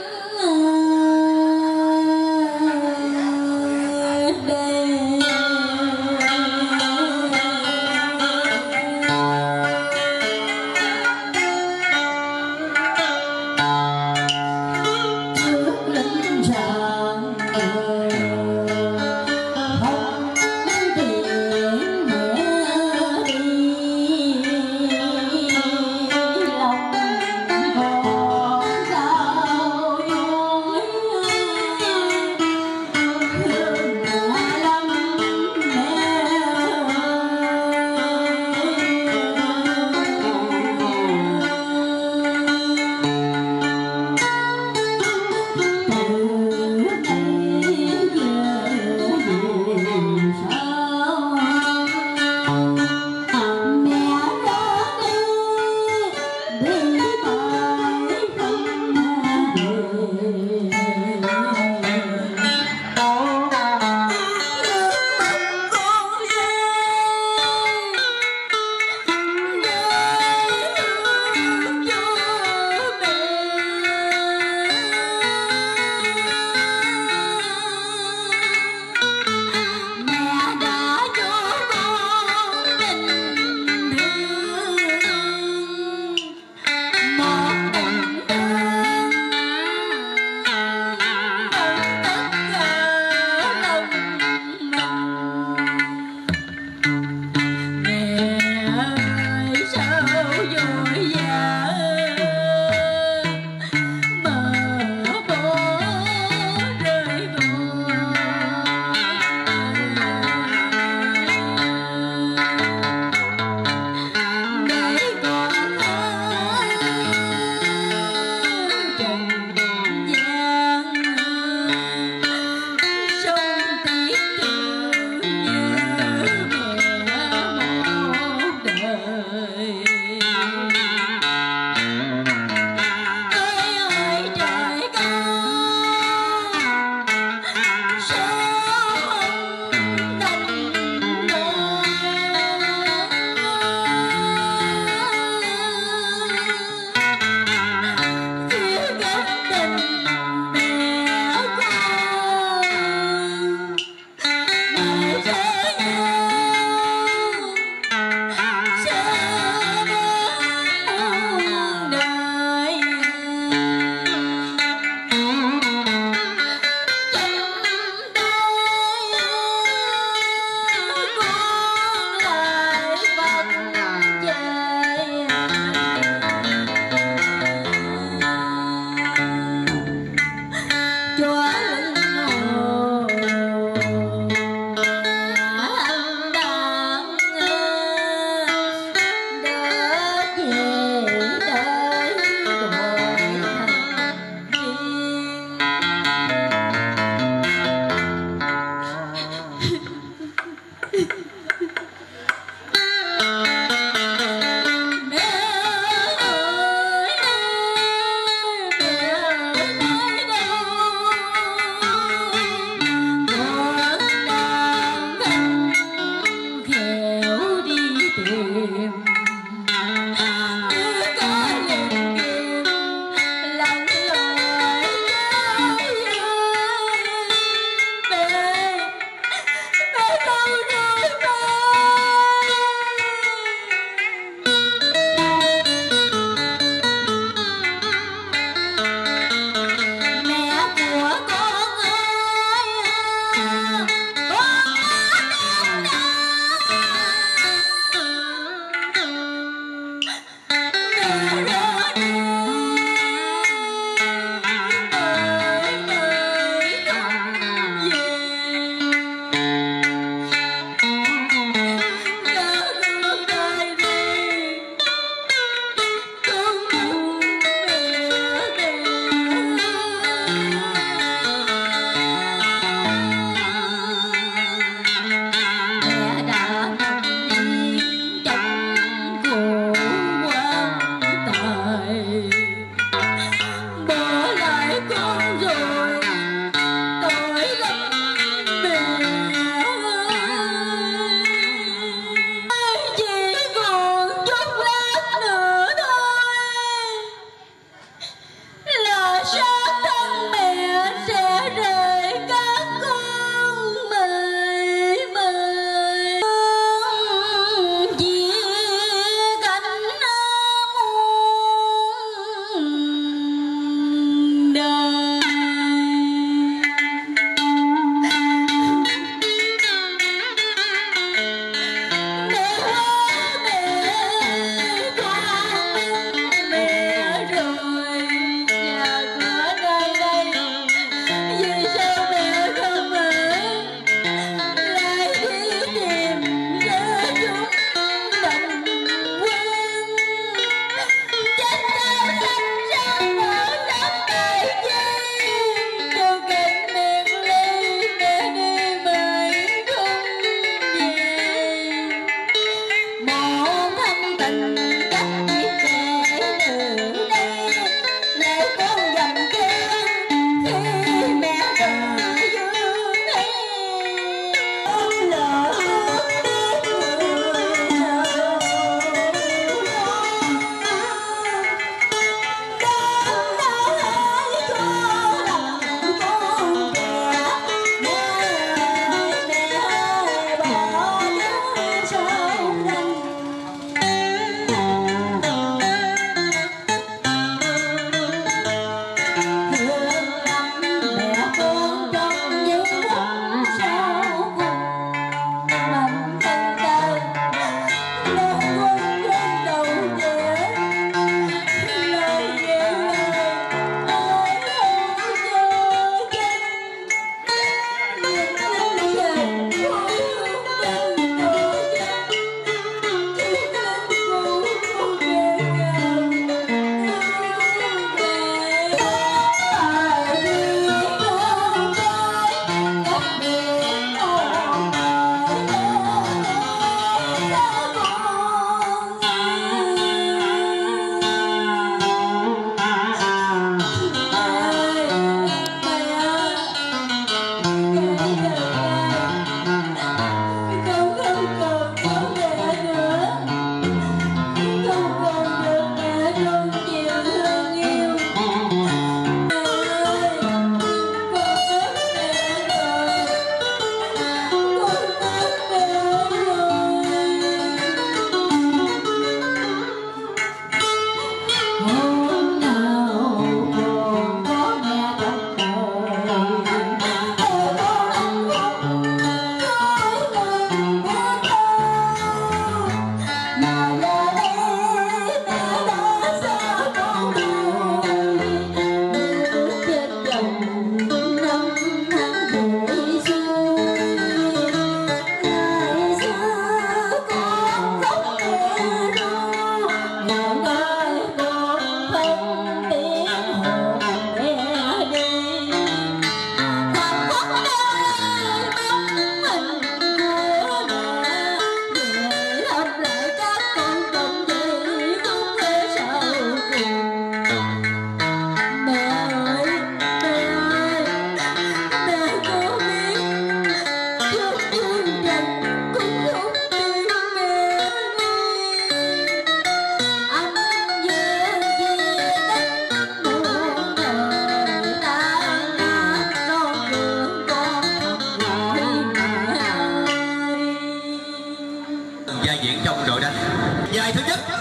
đây, trước lính rạng ngời không tiễn mẹ đi.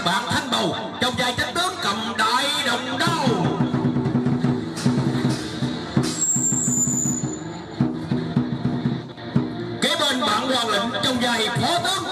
bạn Thanh Bầu trong vai trách tướng cầm đại đồng đao. Kế bên bạn Hoàng Lệnh trong vai phó tướng,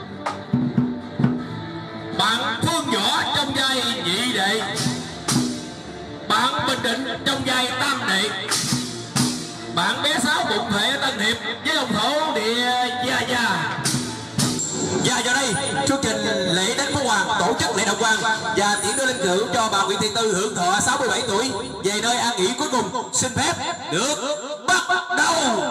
bạn Phương Võ trong vai nhị đệ, bạn Bình Định trong vai tam đệ, bạn bé Sáu bụng thể Tân Hiệp với ông thổ địa Gia Gia. Và giờ đây chương trình lễ đánh pháo hoàng tổ chức lễ động quan và tiễn đưa linh cữu cho bà Nguyễn Thị Tư hưởng thọ sáu mươi bảy tuổi về nơi an nghỉ cuối cùng xin phép được bắt đầu.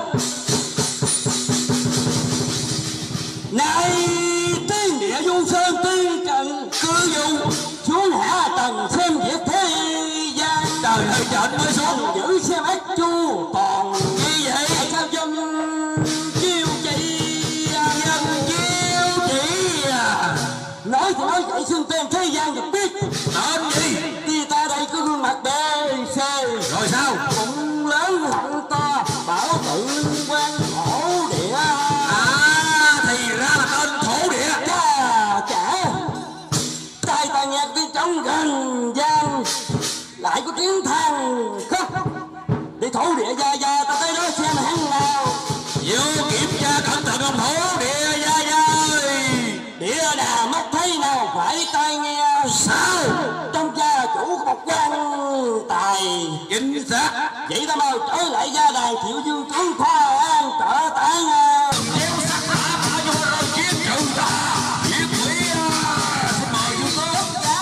Này tiên địa du sơn tiên trần cư dù xuống hạ tầng xem việc thế gian. Trời ơi trời mới xuống giữ xem ếch chu toàn như vậy. Tại sao dân chiêu chị Dân chiêu chị à? Nói thì nói vậy xưng tên thế gian được biết Tên gì? Thì ta đây có gương mặt bê xê. Rồi sao? Bụng lớn họng to bảo tự quan thổ địa. À thì ra là tên thổ địa. Chà chả tai ta nghe tiếng trống gần gian lại có tiếng than khóc để thổ địa Gia Gia ta tới đó xem hắn nào. Vô kiểm tra cẩn thận ông thổ địa Gia Gia ơi. Địa đà mắt thấy nào phải tai nghe. Sao? Trong gia chủ có một quan tài. Chính xác. Vậy ta mau trở lại gia đài Thiệu Dương tướng Khoa An trở tả nha. Kéo sắt đá thả vô rồi chiến trừ ta. Diệt quỷ à. Xin mời vô tướng.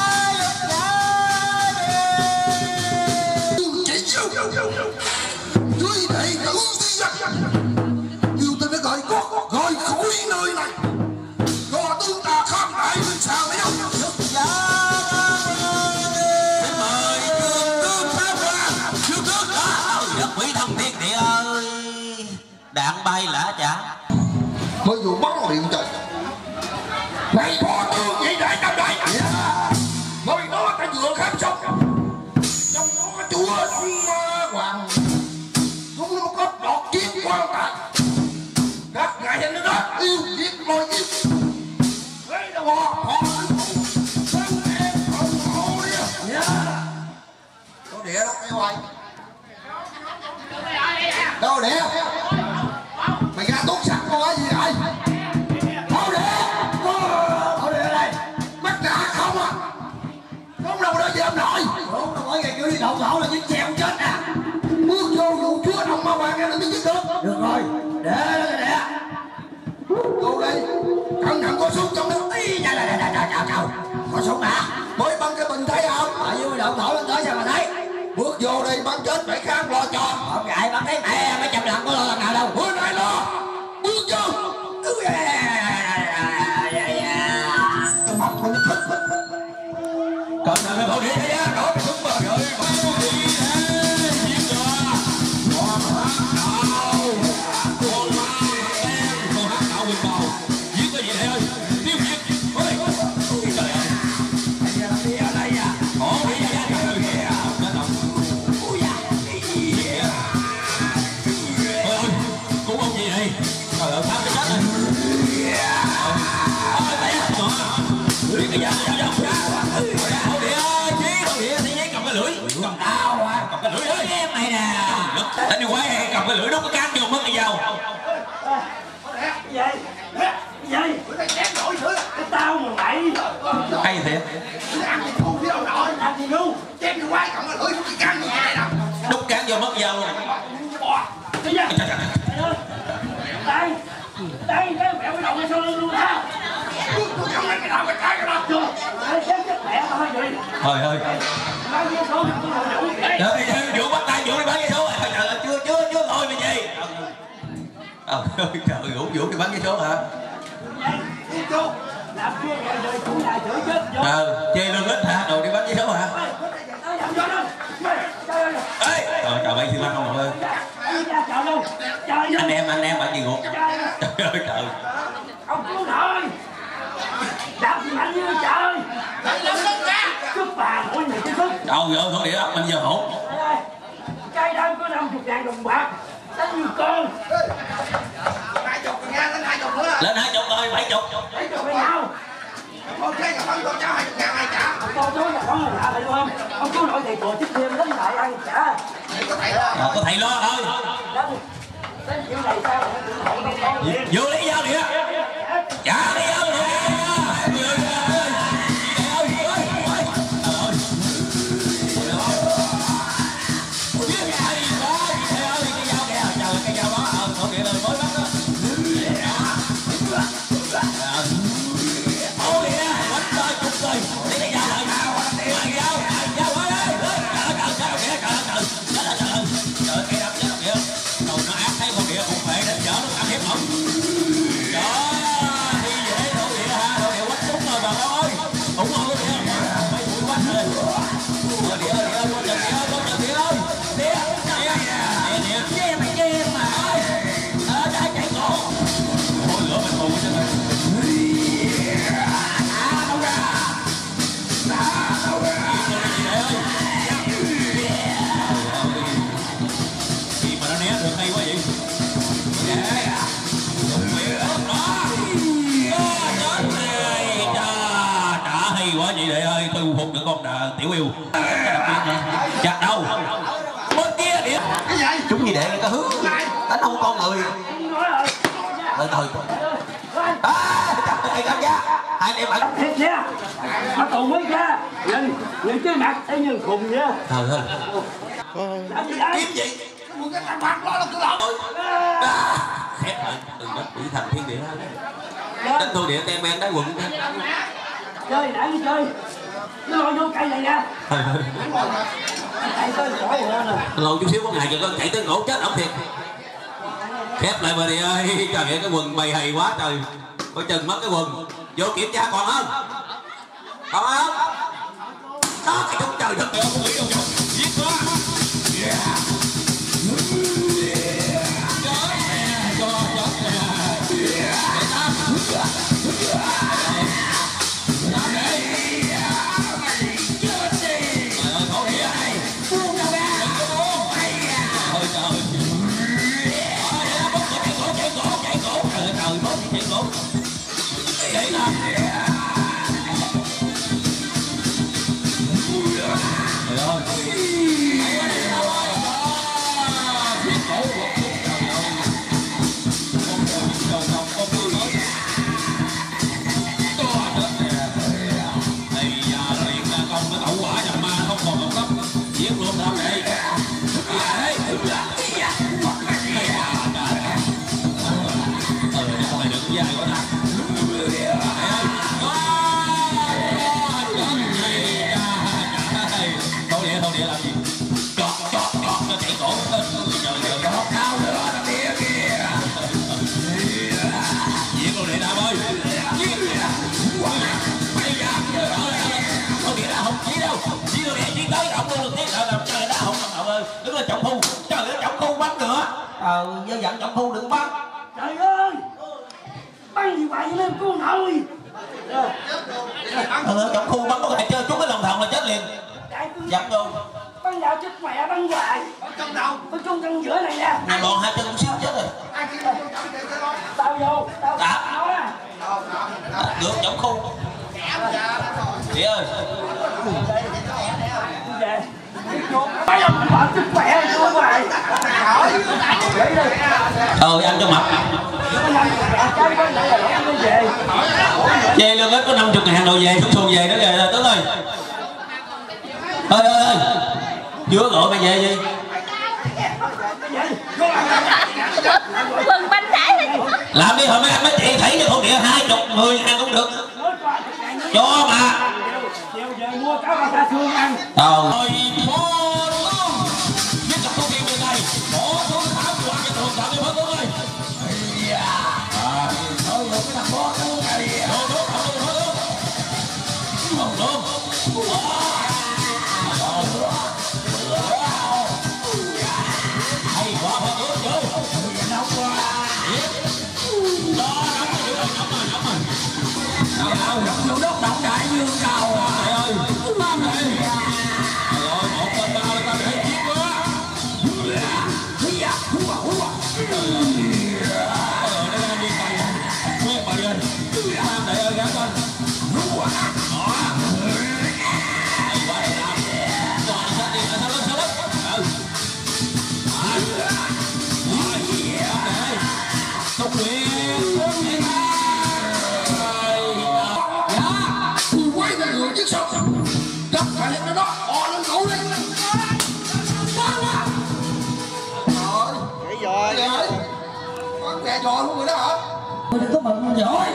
Chỉ yêu dưới đệ tử di dân yêu tên đã gọi gót gọi khỏi nơi này do tướng ta khám đại bên sàng lấy ông. Xin mời dương tướng Pháp Hoàng. Dương tướng à. Diệt quỷ thần tiên địa ơi. Đạn bay lả chả. Mới vừa bắn điện trời này thọ tường với đại tam đại nơi đó ta vừa khám xong trong đó chùa Đông Hoàng chúng nó có đọt chiếc quan tài các ngài nhân đó yêu giết lôi giết lấy đâu họ họ thân em hồng hộ đi có đĩa đó cái hoài đâu đĩa mày ra tốt sẵn con cái gì vậy đâu đĩa đâu đĩa đây mắt đã không à không đâu đó gì ông nội không đâu nói ngày kiểu đi đậu thổ là giết chèo chết à bước vô vụ chúa đồng ma hoàng ra là mới giết được được rồi để để vô đây cẩn thận có súng trong đó ý chà chà chà chà chà có súng à mới bắn cái bình thấy không ở dưới đậu thổ lên tới sao mà thấy bước vô đây bắn chết phải khám lo cho không ngại bắn thấy mẹ mấy trăm lần có lo lần nào đâu bữa nay lo bước vô mọc con nó thích còn là cái thổ địa thế á đó cái súng mà rồi bắn đi thế giết cho con hát đạo con ma em con hát đạo quyền bầu giết cái gì đây ơi tiêu diệt ơi trời ơi đi ở đây à thổ địa ra trời kìa cái đồng ui da ơi cứu ông gì đây trời ơi sao cái chết này ôi té lưỡi cái da da da thổ địa ơi chí thổ địa thì giấy cầm cái lưỡi cầm tao à cầm cái lưỡi ơi em này nè anh đi quay cầm cái lưỡi đút cái can vô mất cái dao gì gì bữa nay chém nổi nữa cái tao mà mày hay thiệt ăn gì ngu chứ đâu nổi ăn gì ngu chém đi quay cầm cái lưỡi cái can vô này nè đút can vô mất dao đây đây cái mẹ cái đầu này sao luôn ha tôi cầm cái đầu cái cái đầu chưa chém chết mẹ tao gì trời ơi bán vé số trời ơi vụ bắt tay vụ đi bán vé số trời ơi chưa chưa chưa thôi mày gì ờ trời vũ vũ đi bán vé số hả làm kia rồi chủ nhà chửi chết ờ chê lương ít hả đồ đi bán vé số hả ê trời trời bay xi măng không ơi anh em anh em bạn gì ngục trời ơi trời ông cứu nổi đạp gì mạnh như trời cướp bà mỗi người cái thức đâu rồi thổ địa mình giờ hổ cái đơn có năm mươi ngàn đồng bạc đánh như con hai chục nha đánh hai chục nữa lên hai chục rồi bảy chục bảy chục với nhau Con trai gặp ông, con cháu hai ngàn ai trả. Con cháu nhà con là trả thầy không? Ông chú nội thầy tổ chức thêm đến lại ăn trả. Có thầy lo. À, có thầy lo thôi. Đến kiểu này sao? Vô lấy dao đi á. Trả lấy dao đi. Tiểu yêu chặt đâu bên kia điện cái gì chúng gì để người ta hướng đánh không con người lên thôi à trời ra hai anh em bạn thiệt nha mà tù mới ra nhìn nhìn cái mặt thấy như khùng nha trời ơi kiếm gì một cái thằng mặt đó là cứ lộn khép lại đừng có bị thành thiên địa đánh thua địa tem men đá quận chơi nãy đi chơi nó lôi vô cây này nè chạy tới cổ rồi nè lôi chút xíu có ngày cho con chạy tới ngỗ chết ổng thiệt khép lại bà đi ơi trời ơi cái quần bày hầy quá trời coi chừng mất cái quần vô kiểm tra còn không còn không đó cái trúng trời đất không nghĩ đâu giết quá Ờ, dơ dặn trọng thu đừng bắn. Trời ơi, bắn gì vậy lên con nội. Ờ, trọng thu bắn có thể chơi trúng cái lòng thòng là chết liền. Dặn vô. Bắn vào chết mẹ bắn hoài. ở trong đâu ở trong chân giữa này nè. Nhà lòn hai chân cũng xíu chết rồi. Tao vô, tao tao á. Ngược trọng khu. Chị ơi. Về. Bây giờ mình bảo sức khỏe luôn rồi. Ờ ăn cho mập. Về lương ít có năm mươi ngàn đồ về, xuống xuồng về nữa kìa Tướng ơi. Ơi ơi ơi. Chưa gọi mày về gì? Quần bánh đãi. Làm đi hồi mấy anh mấy chị thấy cho thổ địa hai chục mười ngàn cũng được. Cho mà. Chiều về mua cá ba sa xương ăn. Ờ. Chủ đốc động đại như cầu trời ơi ngon rồi rồi một bên bao là tao để chiếc quá húa húa húa rồi nó đang đi cày nguyên bà ơi tam đại ơi gắn con biết sao đập phải lên đó o lên cổ lên rồi vậy rồi vậy con gà giò luôn rồi đó hả tôi đừng có mừng giỏi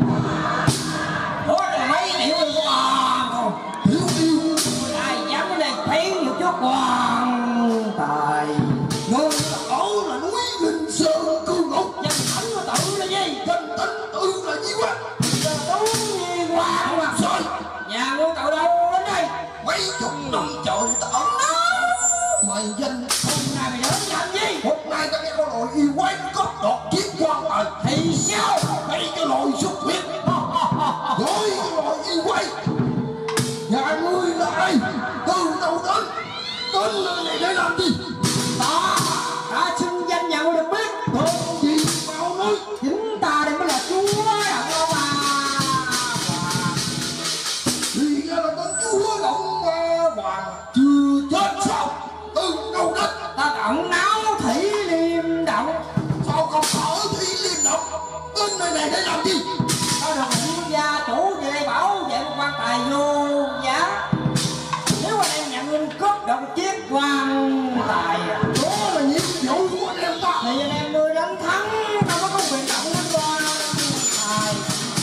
có là mấy điệu đừng có bàn không hiểu yêu ai dám ở đây thấy một chút quan tài người cổ là núi linh sơn cương ngục danh thánh mà tự là gì danh tánh tự là gì quá tú nhi hoàng mặt rồi nhà ngôi cậu đâu đến đây mấy chục năm trời ta ẩn mày danh hôm nay mày đến làm gì hôm nay ta nghe con nội yêu quái cướp đoạt chiếc quan tài thì sao mấy cái lội xuất huyết gọi cái lội yêu quái nhà ngươi là ai từ đâu đến đến nơi này để làm gì ta ta xưng danh nhà ngươi được biết tên gì mau nói chính ta đây mới là chúa đặng đâu mà thì ra là tên chúa động ma hoàng chưa chết sao từ đâu đến ta động não thủy liêm động sao không ở thủy liêm động đến nơi này để làm gì ta được nguyên gia chủ về đây bảo vệ một quan tài vô giá nếu anh em nhà ngươi cướp được một chiếc quan tài đó là nhiệm vụ của anh em ta thì anh em ngươi đánh thắng ta mới có quyền động đến quan tài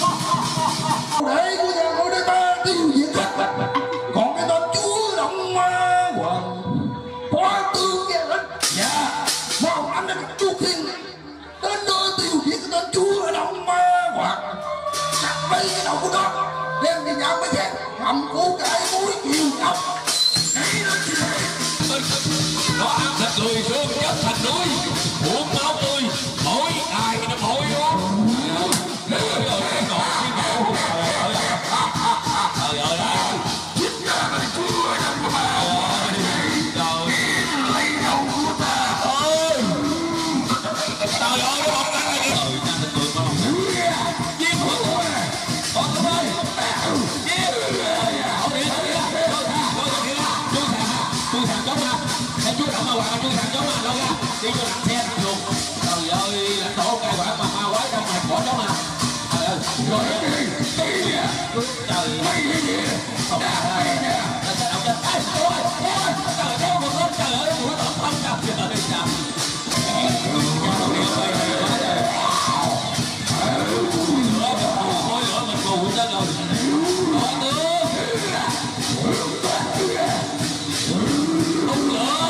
để của nhà ngôi đây ta tiêu diệt hết còn cái tên chúa động ma hoàng phá tư nghe hết dạ mau anh đã gặp chúa thiên đến nơi tiêu diệt cái tên chúa động ma hoàng chặt mấy cái đầu của nó đem đi nhà mấy chén hầm củ cải muối chiều ngọc đấy là gì nó áp thịt người xương chất thành núi uống máu tươi mỗi ngày nó mỗi uống trời ơi cái ngọt cái ngọt trời ơi chính ra là chúa động ma hoàng trời lấy đầu của ta ơi trời ơi nó bóng ra kìa ừ ra thịt người con giết con con ơi giết không đi không đi chú thằng chú thằng chống ma thấy chú động ma hoàng chú thằng chống ma đâu ra đi cho nặng xe thằng luôn trời ơi lãnh thổ cai quản mà ma quái trong mày bỏ chống ma trời ơi rồi trời không nó sẽ động chết ê ôi ôi trời theo một con trời ơi mũi tổng không trời ơi trời khối lửa mình cù hết rồi nói tướng tung lửa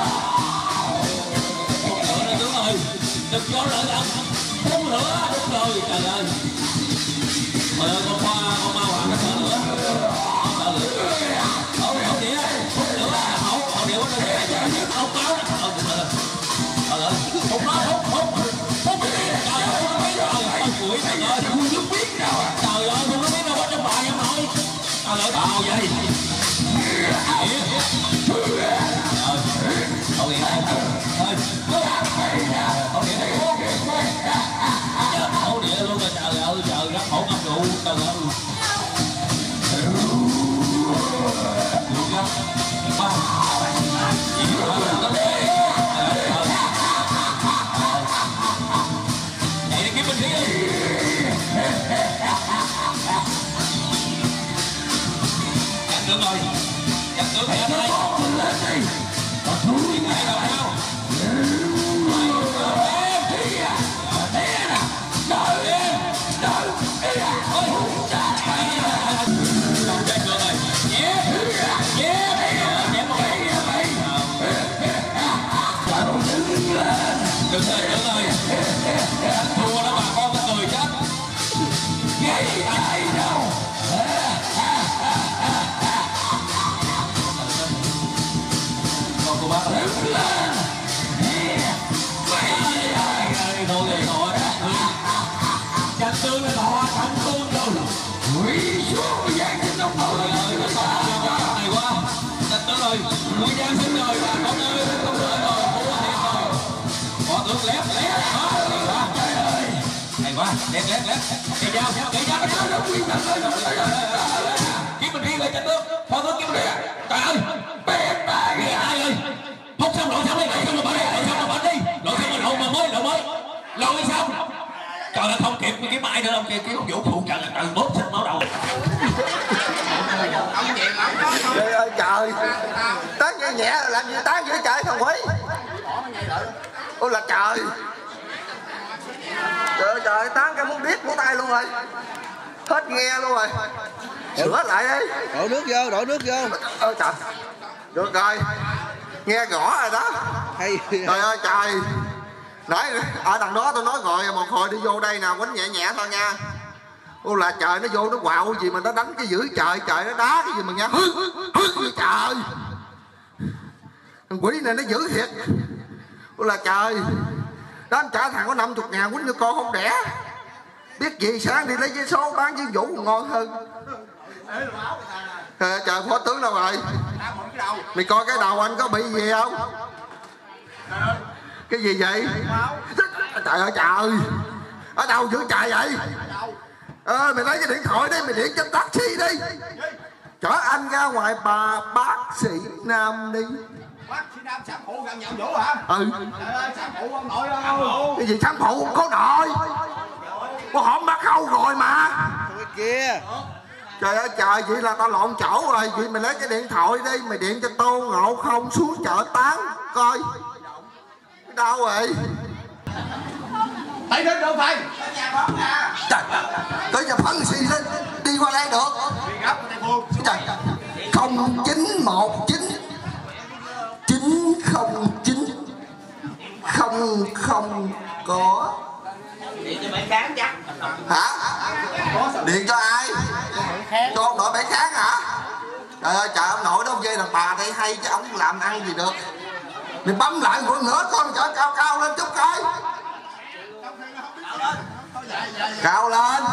tung lửa đó tướng ơi đừng cho lợi âm tung lửa đúng rồi trời ơi trời ơi con hoa con ma hoàng nó sợ lửa nó sợ lửa ổng ổng đĩa tung lửa ổng ổng đĩa nó đĩa ổng báo nó ổng trời ơi trời ơi ổng nói ổng ổng ổng trời ơi ổng biết rồi ôi củi trời ơi không biết đâu trời ơi không biết đâu có trong bài em nói trời ơi tao vậy Cậu điện này thôi Cậu điện này Cậu điện luôn rồi trời ơi trời rất khổ ngâm rượu trời ơi được lắm ba gì nữa chạy đi kiếm binh sĩ đi chặt được rồi chặt được thì anh ơi điện thoại đâu đâu đừng ơi đừng ơi thua đó bà con nó cười chết gây ai đâu con cô bác ơi thôi thì thôi chặt tương là họ thành tương rồi quỷ xuống giang trên đông thôi ơi nó to này quá chặt tương rồi quỷ giang xin rồi bà con ơi không rồi rồi không có thiệt rồi họ tưởng lép lép đó hay quá hay quá lép lép lép cây dao cây dao kiếm mình đi về chặt tương họ tưởng kiếm mình đi trời ơi bẹp bà ghê ai ơi không xong lội xong đi lội xong rồi bỏ đi lội xong rồi bỏ đi lội xong rồi lội mà mới lội mới lội xong trời ơi không kịp cái mai nữa không kịp cái vũ phụ trận là trời bóp xịt máu đầu trời, tán nhẹ nhẹ làm gì tán dữ trời thằng quý. Ôi là trời. Trời ơi trời, tán cái muốn điếc của tay luôn rồi. Hết nghe luôn rồi. Sửa lại đi. Đổ nước vô, đổ nước vô. Ôi trời. Được rồi. Nghe rõ rồi đó. Hay. Trời ơi trời. Nãy ở đằng đó tôi nói rồi, một hồi đi vô đây nè, quánh nhẹ nhẹ thôi nha. Ô là trời, nó vô nó quạo gì mà nó đánh cái dữ trời, trời nó đá cái gì mà nghe hứ hứ trời. Thằng quỷ này nó dữ thiệt. Ô là trời. Đó trả thằng có năm mươi ngàn quýnh cho con không đẻ. Biết gì sáng đi lấy giấy số bán với Vũ còn ngon hơn. À, trời phó tướng đâu rồi? Mày coi cái đầu anh có bị gì không? Cái gì vậy? Trời ơi trời. Ở đâu giữ chạy vậy? À, mày lấy cái điện thoại đi, mày điện cho taxi đi. Chở anh ra ngoài bà bác sĩ Nam đi. Bác sĩ Nam sản phụ gần nhận Vũ hả? Ừ. Trời ơi, sản phụ ông nội đâu? Cái gì sản phụ không có nội? Có hổm bác khâu rồi mà. Thôi kia. Trời ơi trời, vậy là tao lộn chỗ rồi. Vậy mày lấy cái điện thoại đi, mày điện cho Tô Ngộ Không xuống chợ Tán coi. Đâu rồi? Thấy đến đâu phải? Trời, tới nhà phấn xì lên, đi qua đây được. Trời, không chín một chín chín không chín không không có. Điện cho Bảy Kháng chắc. Hả? Điện cho ai? Cho ông nội Bảy Kháng hả? Trời ơi trời, ông nội đó dây đàn bà đây hay chứ ông làm ăn gì được. Mày bấm lại một nữa con chở cao cao lên chút coi. Cao lên.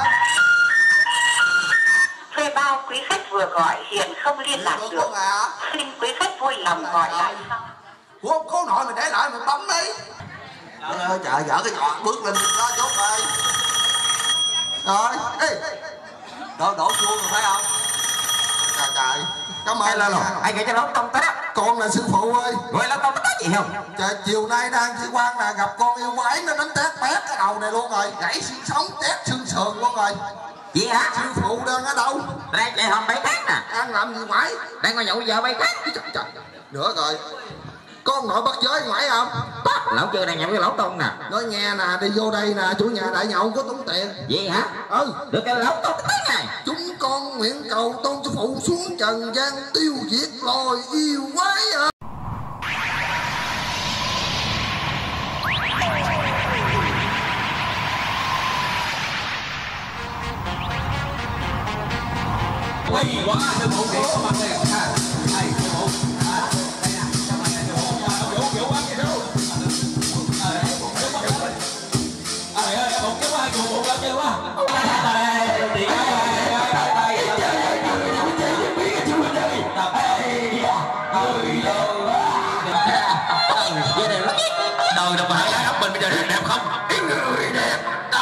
Thuê bao quý khách vừa gọi hiện không liên lạc được. Xin quý khách vui lòng gọi lại sau. Ủa cố nội mày để lại mày bấm đi. Trời ơi trời, dở cái trò bước lên đó chốt rồi. Rồi, ê. Đổ đổ chuông rồi phải không? Trời trời. Cảm ơn lên rồi. Ai kể cho nó tông tới đó. Con là sư phụ ơi. Gọi là tông tới gì không? Trời, chiều nay đang chi quan là gặp con yêu quái nó đánh tét bét cái đầu này luôn rồi. Gãy xương sống tét xương sườn luôn rồi. Vậy hả? Sư phụ đang ở đâu? Đang chạy hòm Bảy Kháng nè. Đang làm gì ngoại? Đang ngồi nhậu vợ Bảy Kháng. Trời trời. Nữa rồi. Con nội bắt giới ngoại không? Lão chưa đang nhậu với lão Tôn nè. Nói nghe nè, đi vô đây nè, chủ nhà đại nhậu có tốn tiền. Vậy hả? Ừ. Được cái lão Tôn tới này. Chúng con nguyện cầu Tôn sư phụ xuống trần gian tiêu diệt loài yêu quái à. Quay quá sư phụ điện có mặt này. Đây sư phụ. Đây nè, trong này sư phụ. Vũ Vũ quá kìa đâu. Trời ơi, một cái quá cùng một chưa quá. Đây, điện đời đồng bào gái ấp mình bây giờ đẹp đẹp không? Người đẹp.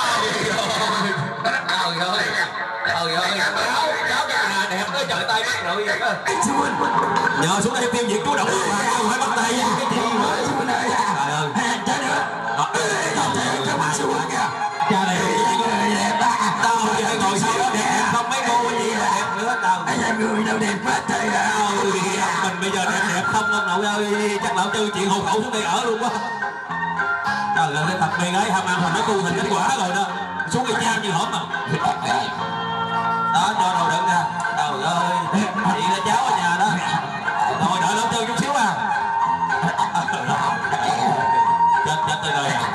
Trời ơi. Trời ơi. Cháu nhà đẹp tới trời tay mắt rồi. Nhờ xuống đây tiêu diệt chú động không phải bắt tay cái gì mà. Trời ơi. Cha này tao giờ ngồi sau đó đẹp không mấy cô gì đẹp nữa tao. Người đâu đẹp hết trời ơi. Mình bây giờ đẹp đẹp không ông nội ơi, chắc lão Tư chuyện hộ khẩu xuống đây ở luôn quá. Trời ơi, thật mày gái ham ăn mà nó tu thành kết quả rồi đó. Xuống cái nhang như hổm mà. Đó, cho đồ đựng ra. Trời ơi, chị là cháu ở nhà đó. Thôi đợi lão Tư chút xíu à. Chết, chết từ đời à.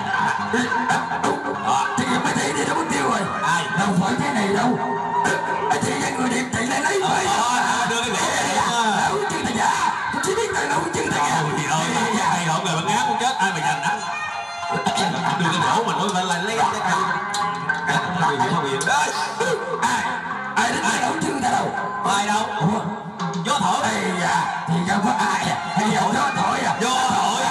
Thì mấy thị đi đâu mất tiêu rồi. Ai? Đâu phải thế này đâu. Chị với người đẹp chị lại lấy vậy. Đưa cái gỗ. Đâu chứ thầy già. Tôi chỉ biết tại đâu chứ thầy già. Trời ơi, hay hổn rồi, bạn ngáp muốn chết. Ai mà giành đó. Đưa cái gỗ mình nói phải lại lấy cái cây. Quyền không quyền đó. Ai? Ai đến ai đâu chứ ta đâu. Ai đâu? Gió thổi. Ây da, thì không có ai à. Hay gió thổi à. Gió thổi.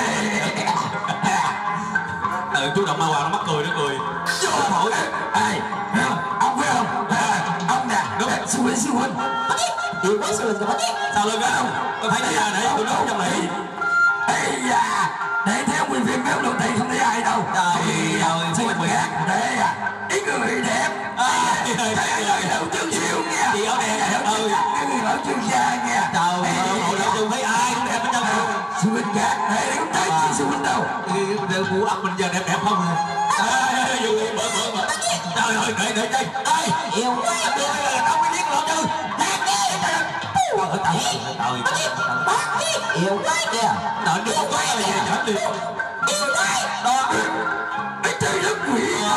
Ừ, chú Động Ma Hoàng nó mắc cười nó cười. Gió thổi. Ai? Ông phải không? Ông nè. Đúng. Sư huynh, sư huynh. Yêu quái sư huynh rồi. Sao lên đó? Tôi thấy ra để tôi nói trong này. Ây da, để theo nguyên phim béo đầu tiên không thấy ai đâu. Trời ơi, sao mình khác để à, ý người đẹp. Thấy ai đâu chứ chịu nha. Chị áo đen. Ừ. lão trương gia nha. Trời ơi, hội lão trương thấy ai cũng đẹp hết trơn. Sư huynh gạt này không thấy chị sư huynh đâu. Cái bộ ấp mình giờ đẹp đẹp không nè. Ê, dù đi mở mở mở. Trời ơi, đợi đợi đây. Đây, yêu quá. Đâu có biết rồi chứ. Đẹp đi. Trời ơi, trời ơi. Yêu quá kìa. Đợi đi không quá là gì nhở đi. Yêu quá. Đó. Ê trời đất quỷ.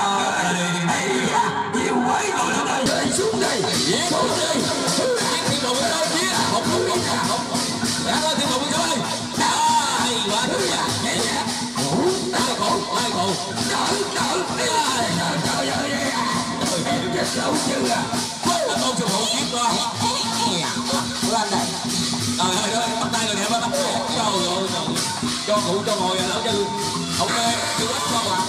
Yêu quá rồi nó lại rơi xuống đây. Xuống đây. Thiên đồ bên đây kia. Không không không không. Đã ơi thiên đồ bên đây. Hay quá đúng nha. Hai cổ, hai cổ. Trời trời. Trời ơi. Chết xấu chưa à. Tôn sư phụ kiếp con. Lên đây. Trời ơi ơi, bắt tay rồi nè, bắt tay. Trời ơi, cho cụ cho ngồi lão Trư. Ok, cứ bắt con vào.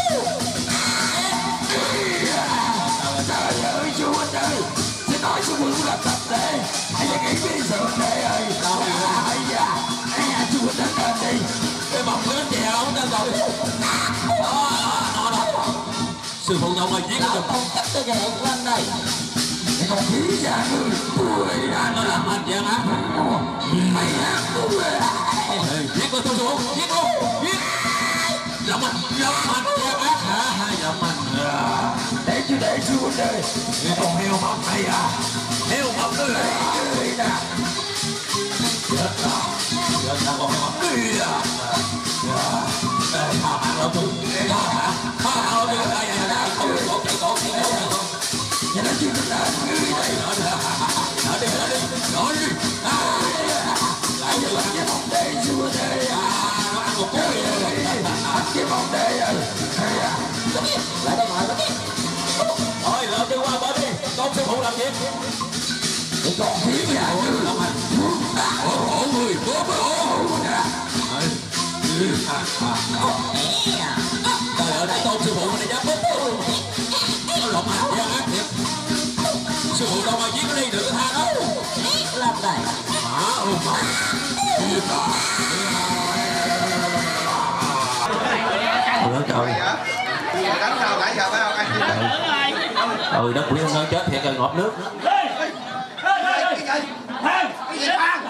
Trời ơi, chú anh ơi. Tôi nói chú Bửu là tập tệ. Anh là nghĩ đi sự anh ơi ơi. Ây da, ây da, chú anh lên đi. Cái bọc lớn chè không lên rồi. Đó, đó, đó. Sư phụ đâu mà giết được. Cắt cái ghẹn lên đây. Cái con khí già người. Ui, nó làm anh vậy hả? Mày làm đúng rồi. Giết con sư phụ, giết con, giết. Giọng anh, giọng anh, giọng ác hả? Hai giọng anh. Để chú để chú anh ơi. Cái con heo mập này à. Heo mập nó lại. Chết rồi. Chết sao con heo mập. Ê à. Ê, thả mạng lão Trư. Thả mạng. Thả mạng lão Trư. Đây, đây, đây. Không, không, chạy cổ, chạy cổ, chạy cổ. Nhà nó chưa có làm người này. Đỡ đi, đỡ đi, đỡ đi. Lại như là cái bóng đê chú anh ơi. nó ăn một cú vậy. Cái bóng đê ơi. Lại đây ngồi, thôi, lão Trư qua bên đi. Con sư phụ làm việc. Cái con khí già người. Ổ hổ người, bố bố hổ nè. Trời ơi, tôn sư phụ này dám bố bố luôn. Nó lộn mặt ra ác thiệt. Sư phụ đâu mà giết nó đi, đừng có tha nó. Làm đây. Hả? Ừ mà. Ủa trời. Đánh sao nãy giờ phải không anh? Ừ, đất quỷ nó chết thiệt rồi, ngọt nước. Thang! Cái gì thang?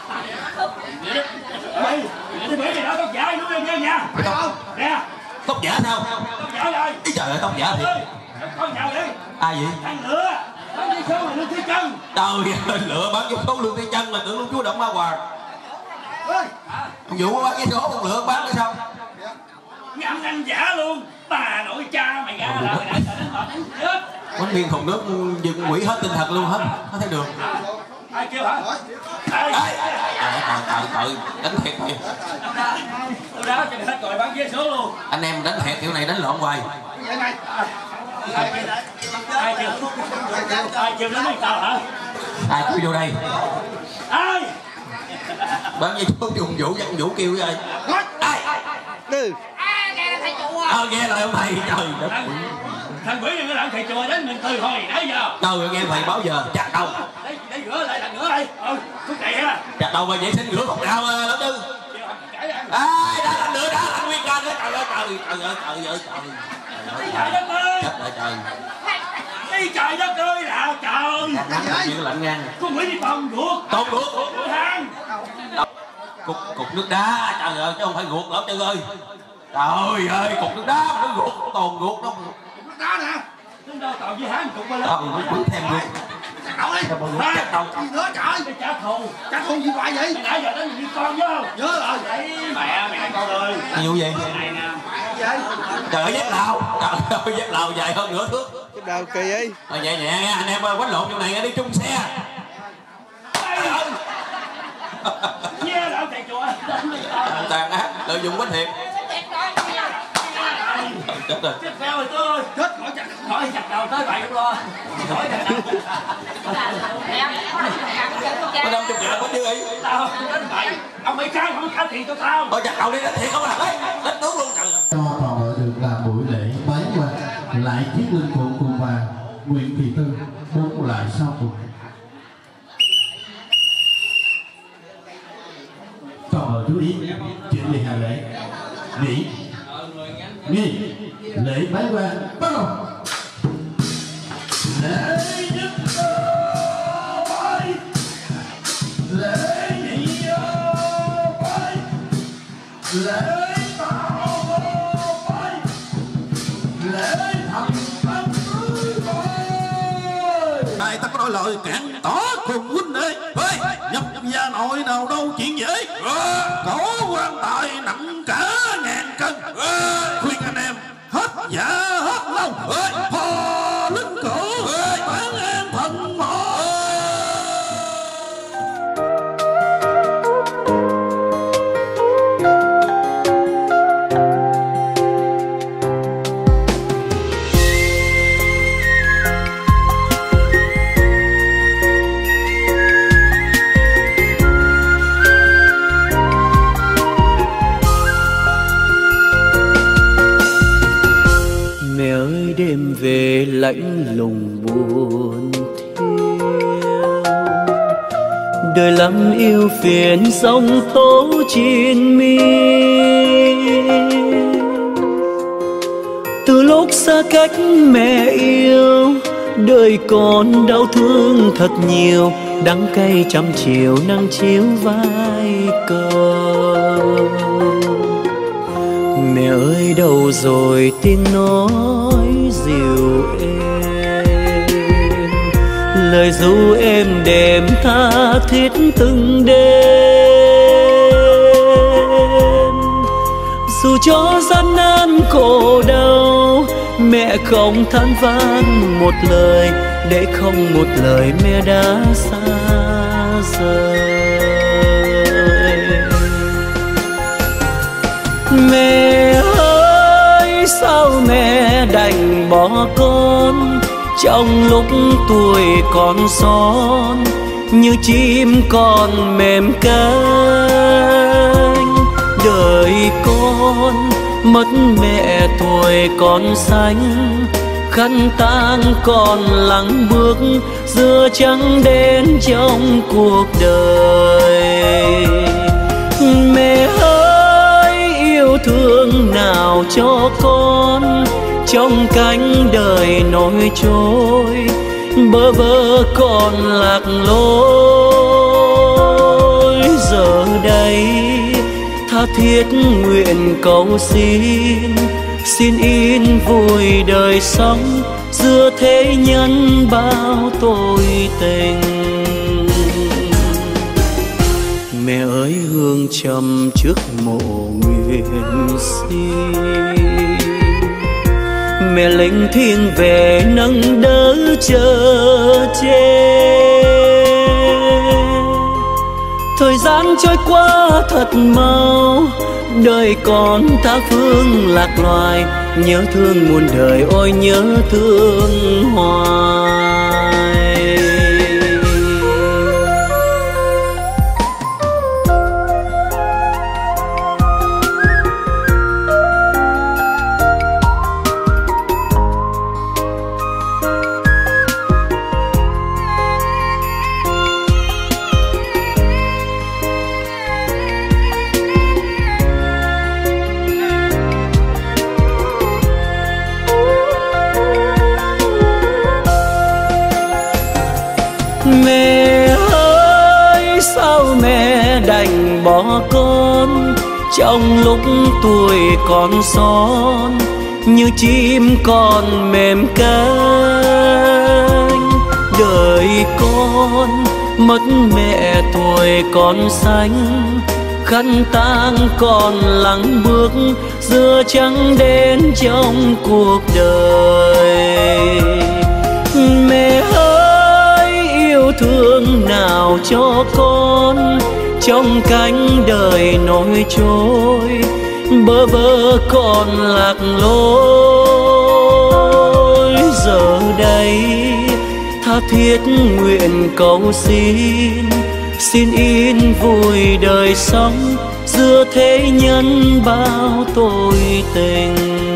Mày, mày bị gì đó tóc giả nuôi em nha nha. Phải không? Nè. Tóc giả sao? Tóc giả rồi. Ý trời ơi, tóc giả thiệt. Con nhào đi. Ai vậy? Thằng lửa. Bắn dây số mà lương thế chân. Trời ơi, lửa bắn dây số lương thế chân là tưởng luôn chú Động Ma Hoàng. Ông Vũ bắn dây số, con lửa bắn hay sao? Ngắm anh giả luôn. Bà nội cha mày ra là mày đã sợ đến tận đánh chết. Quán biên thùng nước dừng quỷ hết tinh thần luôn hết, hết thấy đường. Ai kêu hả? Ai? Trời trời trời, đánh thiệt thôi. Tôi đá cho người hết rồi bắn vé số luôn. Anh em đánh thiệt kiểu này đánh lộn hoài. Ai kêu? Ai kêu? Ai kêu nó mới tao hả? Ai kêu vô đây? Ai? Bắn dây số dùng Vũ dặn Vũ kêu vậy. Ai? Tư. Ờ nghe lời ông thầy trời đất. Thằng quỷ đừng có làm thầy chùa đến mình từ hồi nãy giờ. Trời nghe thầy báo giờ chặt đầu. Để để rửa lại lần nữa đi. Ừ, thuốc này ha. Chặt đầu mà vệ sinh rửa phòng nào mà lắm chứ. Ai đã làm nữa đã làm nguyên ca nữa trời ơi trời trời ơi trời ơi trời. Trời đất ơi. Chết lại trời. Đi trời đất ơi nào trời. Nắng chuyện lạnh ngang. Con quỷ đi tôm ruột. Tôm ruột. Ruột hang. Cục cục nước đá trời ơi chứ không phải ruột lắm trời ơi. Trời ơi cục nước đá nó ruột toàn ruột nó. Nước đá nè. Đứng đâu tàu với hang cục qua lên. Ờ cũng thèm ruột. Cậu đi. Chặt đầu. Gì nữa trời? Trả thù. Trả thù gì hoài vậy? Nãy giờ đến đi con nhớ không? Nhớ rồi. Đấy mẹ mẹ con ơi. Vụ gì? Này nè. Trời ơi dép lào. Trời ơi dép lào dài hơn nửa thước. Cái đầu kỳ ấy. Rồi nhẹ nhẹ nha anh em ơi quánh lộn trong này đi chung xe. Nghe lão thầy chùa. Tàn ác lợi dụng quánh thiệt. Chết rồi. Chết phèo rồi tôi. Chết khỏi chặt khỏi chặt đầu tới vậy luôn. Khỏi chặt đầu. Có năm chục ngàn có chứ ấy. Tao đến vậy. Ông bị khai không khai tiền cho tao. Thôi chặt đầu đi đánh thiệt không à. Đấy, đánh tướng luôn trời. Cho toàn đội được làm buổi lễ bái quan lại chiếc linh phụ cùng vàng Nguyễn Thị Tư bốn lại sau cùng. Toàn đội chú ý chuyện lì hành lễ nghỉ nghi lễ bái quan bắt đầu. Lễ nhất ơi ơi, nhập gia nội nào đâu chuyện dễ. Cổ quan tài nặng cả ngàn cân. Khuyên anh em hết dạ hết lòng, hò lính cổ bán em thần mộ. Đêm về lạnh lùng buồn thiêu, đời lắm yêu phiền sóng tố triền miên. Từ lúc xa cách mẹ yêu, đời con đau thương thật nhiều, đắng cay trăm chiều nắng chiếu vai cầu. Mẹ ơi đâu rồi tiếng nói dịu êm, lời ru êm đềm tha thiết từng đêm. Dù cho gian nan khổ đau, mẹ không than van một lời, để không một lời mẹ đã xa rời. Mẹ ơi sao mẹ đành bỏ con, trong lúc tuổi còn son như chim còn mềm cánh. Đời con mất mẹ tuổi còn xanh, khăn tang còn lặng bước giữa trắng đen trong cuộc đời. Mẹ ơi yêu thương nào cho con, trong cánh đời nổi trôi bơ vơ còn lạc lối. Giờ đây tha thiết nguyện cầu xin, xin in vui đời sống giữa thế nhân bao tội tình. Mẹ ơi hương trầm trước mộ nguyện xin, mẹ linh thiêng về nâng đỡ chờ che. Thời gian trôi qua thật mau, đời còn tha phương lạc loài, nhớ thương muôn đời ôi nhớ thương hoài. Mẹ ơi sao mẹ đành bỏ con, trong lúc tuổi còn son như chim còn mềm cánh. Đời con mất mẹ tuổi còn xanh, khăn tang còn lặng bước giữa trắng đen trong cuộc đời. Mẹ ơi yêu thương nào cho con, trong cánh đời nổi trôi bơ vơ còn lạc lối. Giờ đây tha thiết nguyện cầu xin, xin in vui đời sống giữa thế nhân bao tội tình.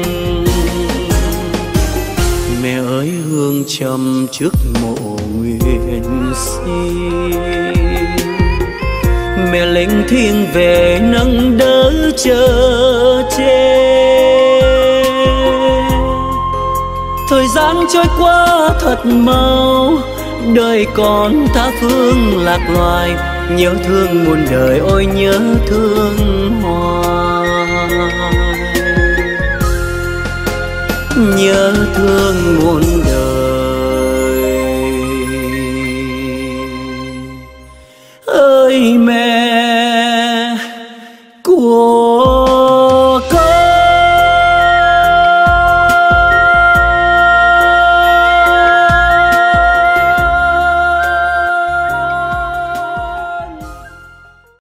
Mẹ ơi hương trầm trước mộ nguyện xin, mẹ linh thiêng về nâng đỡ chờ che. Thời gian trôi qua thật mau, đời còn tha phương lạc loài, nhớ thương muôn đời ôi nhớ thương hoài. Nhớ thương muôn đời